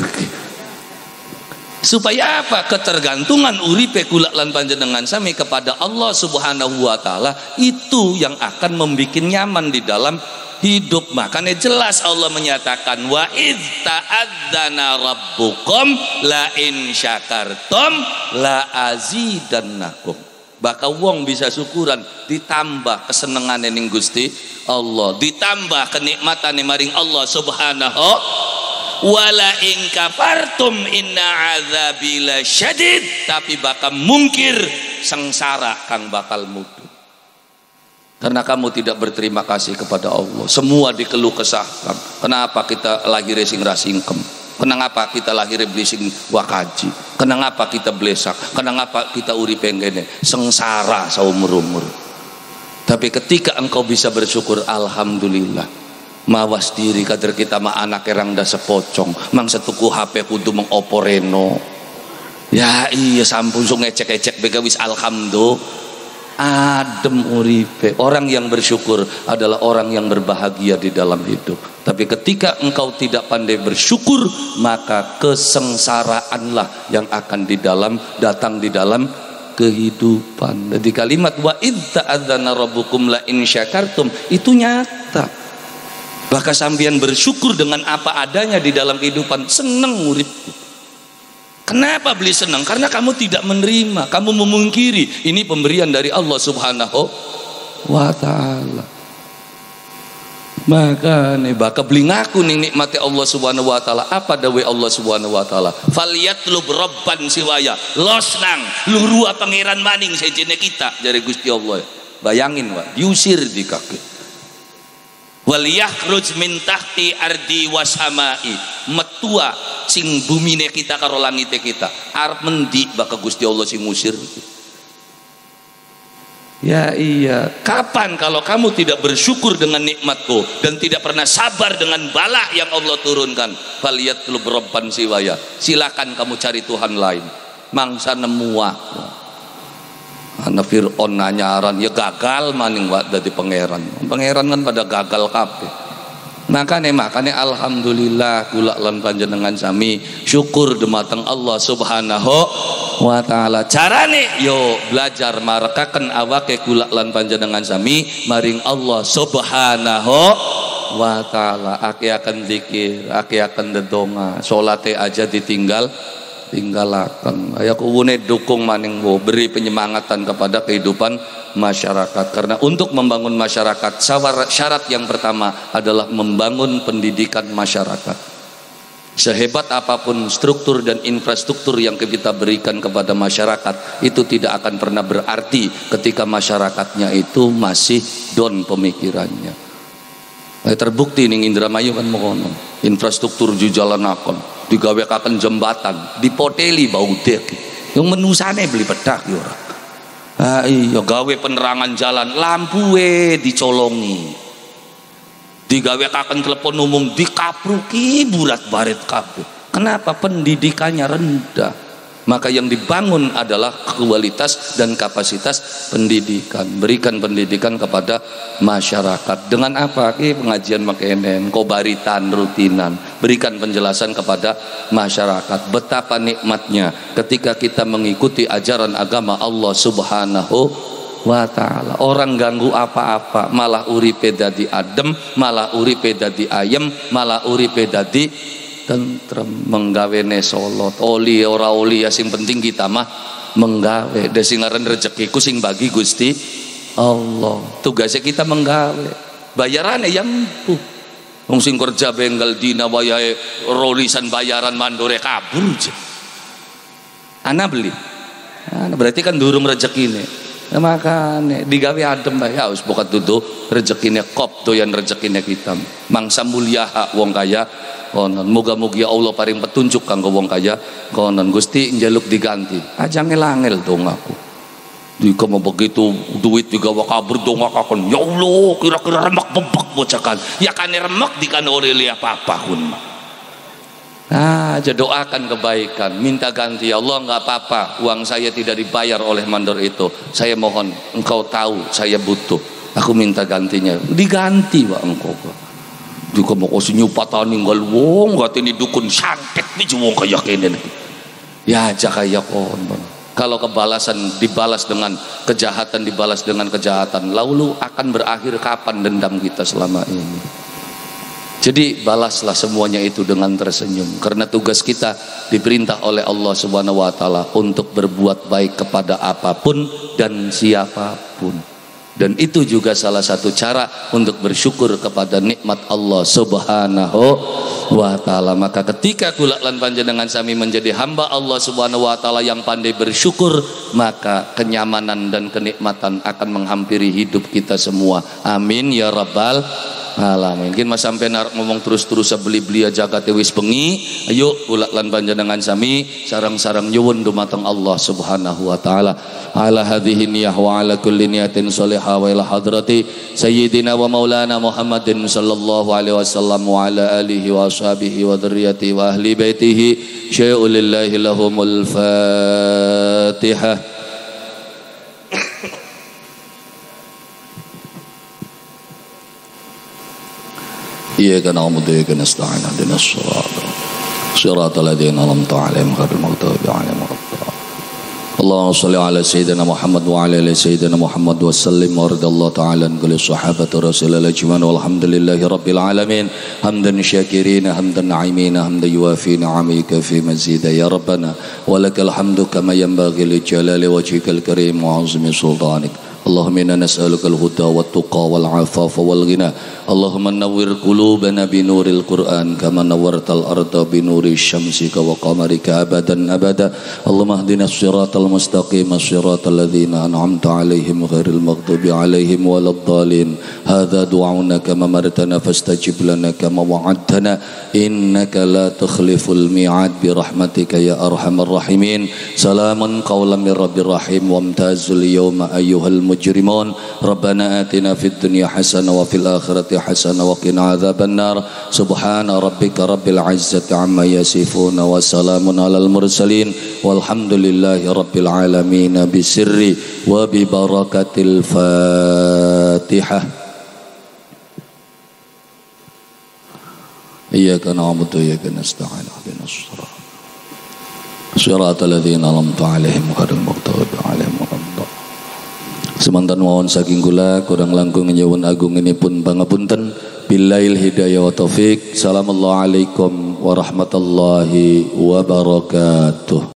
supaya apa? Ketergantungan uripe kula lan panjenengan sami kepada Allah Subhanahu wa taala itu yang akan membuat nyaman di dalam hidup. Makanya jelas Allah menyatakan wa idz ta'adzana rabbukum la in syakartum la azidannakum. Bakal wong bisa syukuran ditambah kesenengane ning Gusti Allah, ditambah kenikmatane maring Allah Subhanahu wala in kafartum inna azabi lasyadid, tapi bakal mungkir sengsara kang bakal mutu. Karena kamu tidak berterima kasih kepada Allah. Semua dikeluh kesahkan. Kenapa kita lahir sing rasingkem? Kenapa kita lahir beli sing wakaji? Kenapa kita blesak? Kenapa kita uripe ngene? Sengsara saumur-umur. Tapi ketika engkau bisa bersyukur, alhamdulillah. Mawas diri kader kita mah anak erang da sepocong. Mang setuku HP kudu mengopo Reno. Ya iya sampun so ngecek-ngecek bega wis alhamdulillah. Adem uripe. Orang yang bersyukur adalah orang yang berbahagia di dalam hidup. Tapi ketika engkau tidak pandai bersyukur, maka kesengsaraanlah yang akan datang di dalam kehidupan. Jadi kalimat wa idz ta'adzana rabbukum la in syakartum itu nyata. Bahkan sampeyan bersyukur dengan apa adanya di dalam kehidupan, seneng uripku. Kenapa beli senang? Karena kamu tidak menerima, kamu memungkiri ini pemberian dari Allah Subhanahu wa taala. Maka nih bakal beli ngaku nih nikmati Allah Subhanahu wa taala. Apa dawe Allah Subhanahu wa taala? Falyatlub rabban siwaya. Los nang lurua pangeran maning sejene kita dari Gusti Allah. Bayangin Pak, diusir di kaki. Wal yakhruj min tahti ardi wasamai, metua sing bumine kita karo langite kita arep mendi bakal Gusti Allah sing ngusir. Ya iya, kapan kalau kamu tidak bersyukur dengan nikmatku dan tidak pernah sabar dengan bala yang Allah turunkan? Falyatlub rabban siwaya, silakan kamu cari Tuhan lain. Mangsa nemu aku ana Fir'aun nanyaran ya gagal maning wak dadi pangeran kan pada gagal kabeh. Makanya alhamdulillah kula lan panjenengan sami syukur dumateng Allah Subhanahu wa taala. Carane yo belajar marekaken awake kula lan panjenengan sami maring Allah Subhanahu wa taala. Aki akan zikir, aki akan dedonga, salate aja tinggalkan. Ayo kuwune dukung maning beri penyemangatan kepada kehidupan masyarakat. Karena untuk membangun masyarakat syarat yang pertama adalah membangun pendidikan masyarakat. Sehebat apapun struktur dan infrastruktur yang kita berikan kepada masyarakat, itu tidak akan pernah berarti ketika masyarakatnya itu masih down pemikirannya. Terbukti ning Indramayu kan mokono, infrastruktur jujalanaken, digawekaken jembatan, dipoteli bau dek. Yang menusane beli pedak yo ora. Iya gawe penerangan jalan, lampue dicolongi. Digawekaken telepon umum dikapruki burat-barit kabeh. Kenapa? Pendidikannya rendah. Maka yang dibangun adalah kualitas dan kapasitas pendidikan. Berikan pendidikan kepada masyarakat. Dengan apa? Pengajian makenen, kobaritan, rutinan. Berikan penjelasan kepada masyarakat. Betapa nikmatnya ketika kita mengikuti ajaran agama Allah Subhanahu wa ta'ala. Orang ganggu apa-apa, malah uripe dadi adem, malah uripe dadi ayem, malah uripe dadi tentrem. Menggawene solot oli ora oli ya, sing penting kita mah menggawe. Desingaran rezekiku sing bagi Gusti Allah. Tugasnya kita menggawe, bayarannya yang empuh. Wong sing kerja bengkel dina wayahe rolisan bayaran mandore kabur aja. Ana beli. Nah, berarti kan durung rezekine. Nah, makanya digawe adem bae ya wis bokat dudu rezekine kop doyan rezekine kita. Mangsa mulia wong kaya konon. Moga-moga Allah paring petunjuk kanggo wong kaya konon. Gusti njaluk diganti. Aja ngel-angel dong aku. Jika mau begitu duit juga kabur dong aku. Ya Allah, kira-kira remek bebek bocakan. Ya kan remek dikan oreli apa-apa kun. Aja doakan kebaikan, minta ganti. Ya Allah, nggak apa-apa, uang saya tidak dibayar oleh mandor itu. Saya mohon engkau tahu saya butuh. Aku minta gantinya. Diganti wa engkau. Juga mau kasih nyupatan ninggal wong gak ini dukun santet nih wong kayak kene. Ya aja kayak kon. Kalau kebalasan dibalas dengan kejahatan, dibalas dengan kejahatan, lalu akan berakhir kapan dendam kita selama ini? Jadi balaslah semuanya itu dengan tersenyum, karena tugas kita diperintah oleh Allah Subhanahu wa taala untuk berbuat baik kepada apapun dan siapapun. Dan itu juga salah satu cara untuk bersyukur kepada nikmat Allah Subhanahu wa ta'ala. Maka ketika kula lan panjenengan sami menjadi hamba Allah Subhanahu wa ta'ala yang pandai bersyukur, maka kenyamanan dan kenikmatan akan menghampiri hidup kita semua. Amin ya rabbal alamin. Mungkin mas sampai ngomong terus-terus beli-beli jagat wis bengi. Ayo kula lan panjenengan sami sarang-sarang nyuwun dumateng Allah Subhanahu wa taala. Ala hadhihi niyah wa ala kulli niyatin salihah wa ila hadrati sayyidina wa maulana Muhammadin sallallahu alaihi wasallam wa ala alihi wa ashabihi wa dzurriyyati wa ahli baitihi syai'ul lillahi lahumul Fatihah. Iyyaka na'budu wa iyyaka nasta'in ihdinas siratal ladzina an'amta 'alaihim ghairil maghdubi 'alaihim waladdallin. Allahumma shalli ala sayyidina Muhammad wa ala ali sayyidina Muhammad wa sallim wa radallahu ta'ala an kulli sahabati rasulillah ajma'in walhamdulillahi rabbil alamin hamdan syakirin hamdan na'imin hamdan yuwafi ni'amika fi mazida ya rabbana wa lakal hamdu kama yanbaghi li jalali wajhikal karim wa 'azimi sultanik. Allahumma inna nas'aluka al-huda wat-tuqa wal-'afafa wal-ghina. Allahumma nawwir qulubana bi nuril Qur'an kama nawwartal arda bi nuri syamsika wa qamarika abadan abada. Allahumma ihdinas siratal mustaqim siratal ladzina an'amta 'alaihim ghairil maghdubi 'alaihim waladdallin. Hadza du'auna kama martana fastajib lana kama wa'adtana innaka la tukhliful mi'ad bi rahmatika ya arhamar rahimin. Salamun qawlan min rabbir rahim wamtazul yawma ayyuhal mujrimun. Rabbana atina fid dunya hasanah wa fil akhirati hasanah wa qina adzaban nar. Subhana rabbika rabbil izzati amma yasifun wa salamun alal mursalin walhamdulillahi rabbil alamin bisirri wa bi barakatil Fatihah. Iyyaka na'budu wa iyyaka nasta'in ihdinas siratal ladzina an'amta 'alaihim ghairil maghdubi 'alaihim waladdallin. Semantan mawon saking kula kurang langkung nyuwun agung ini pun pangapunten. Billail hidayah wa taufik. Assalamualaikum warahmatullahi wabarakatuh.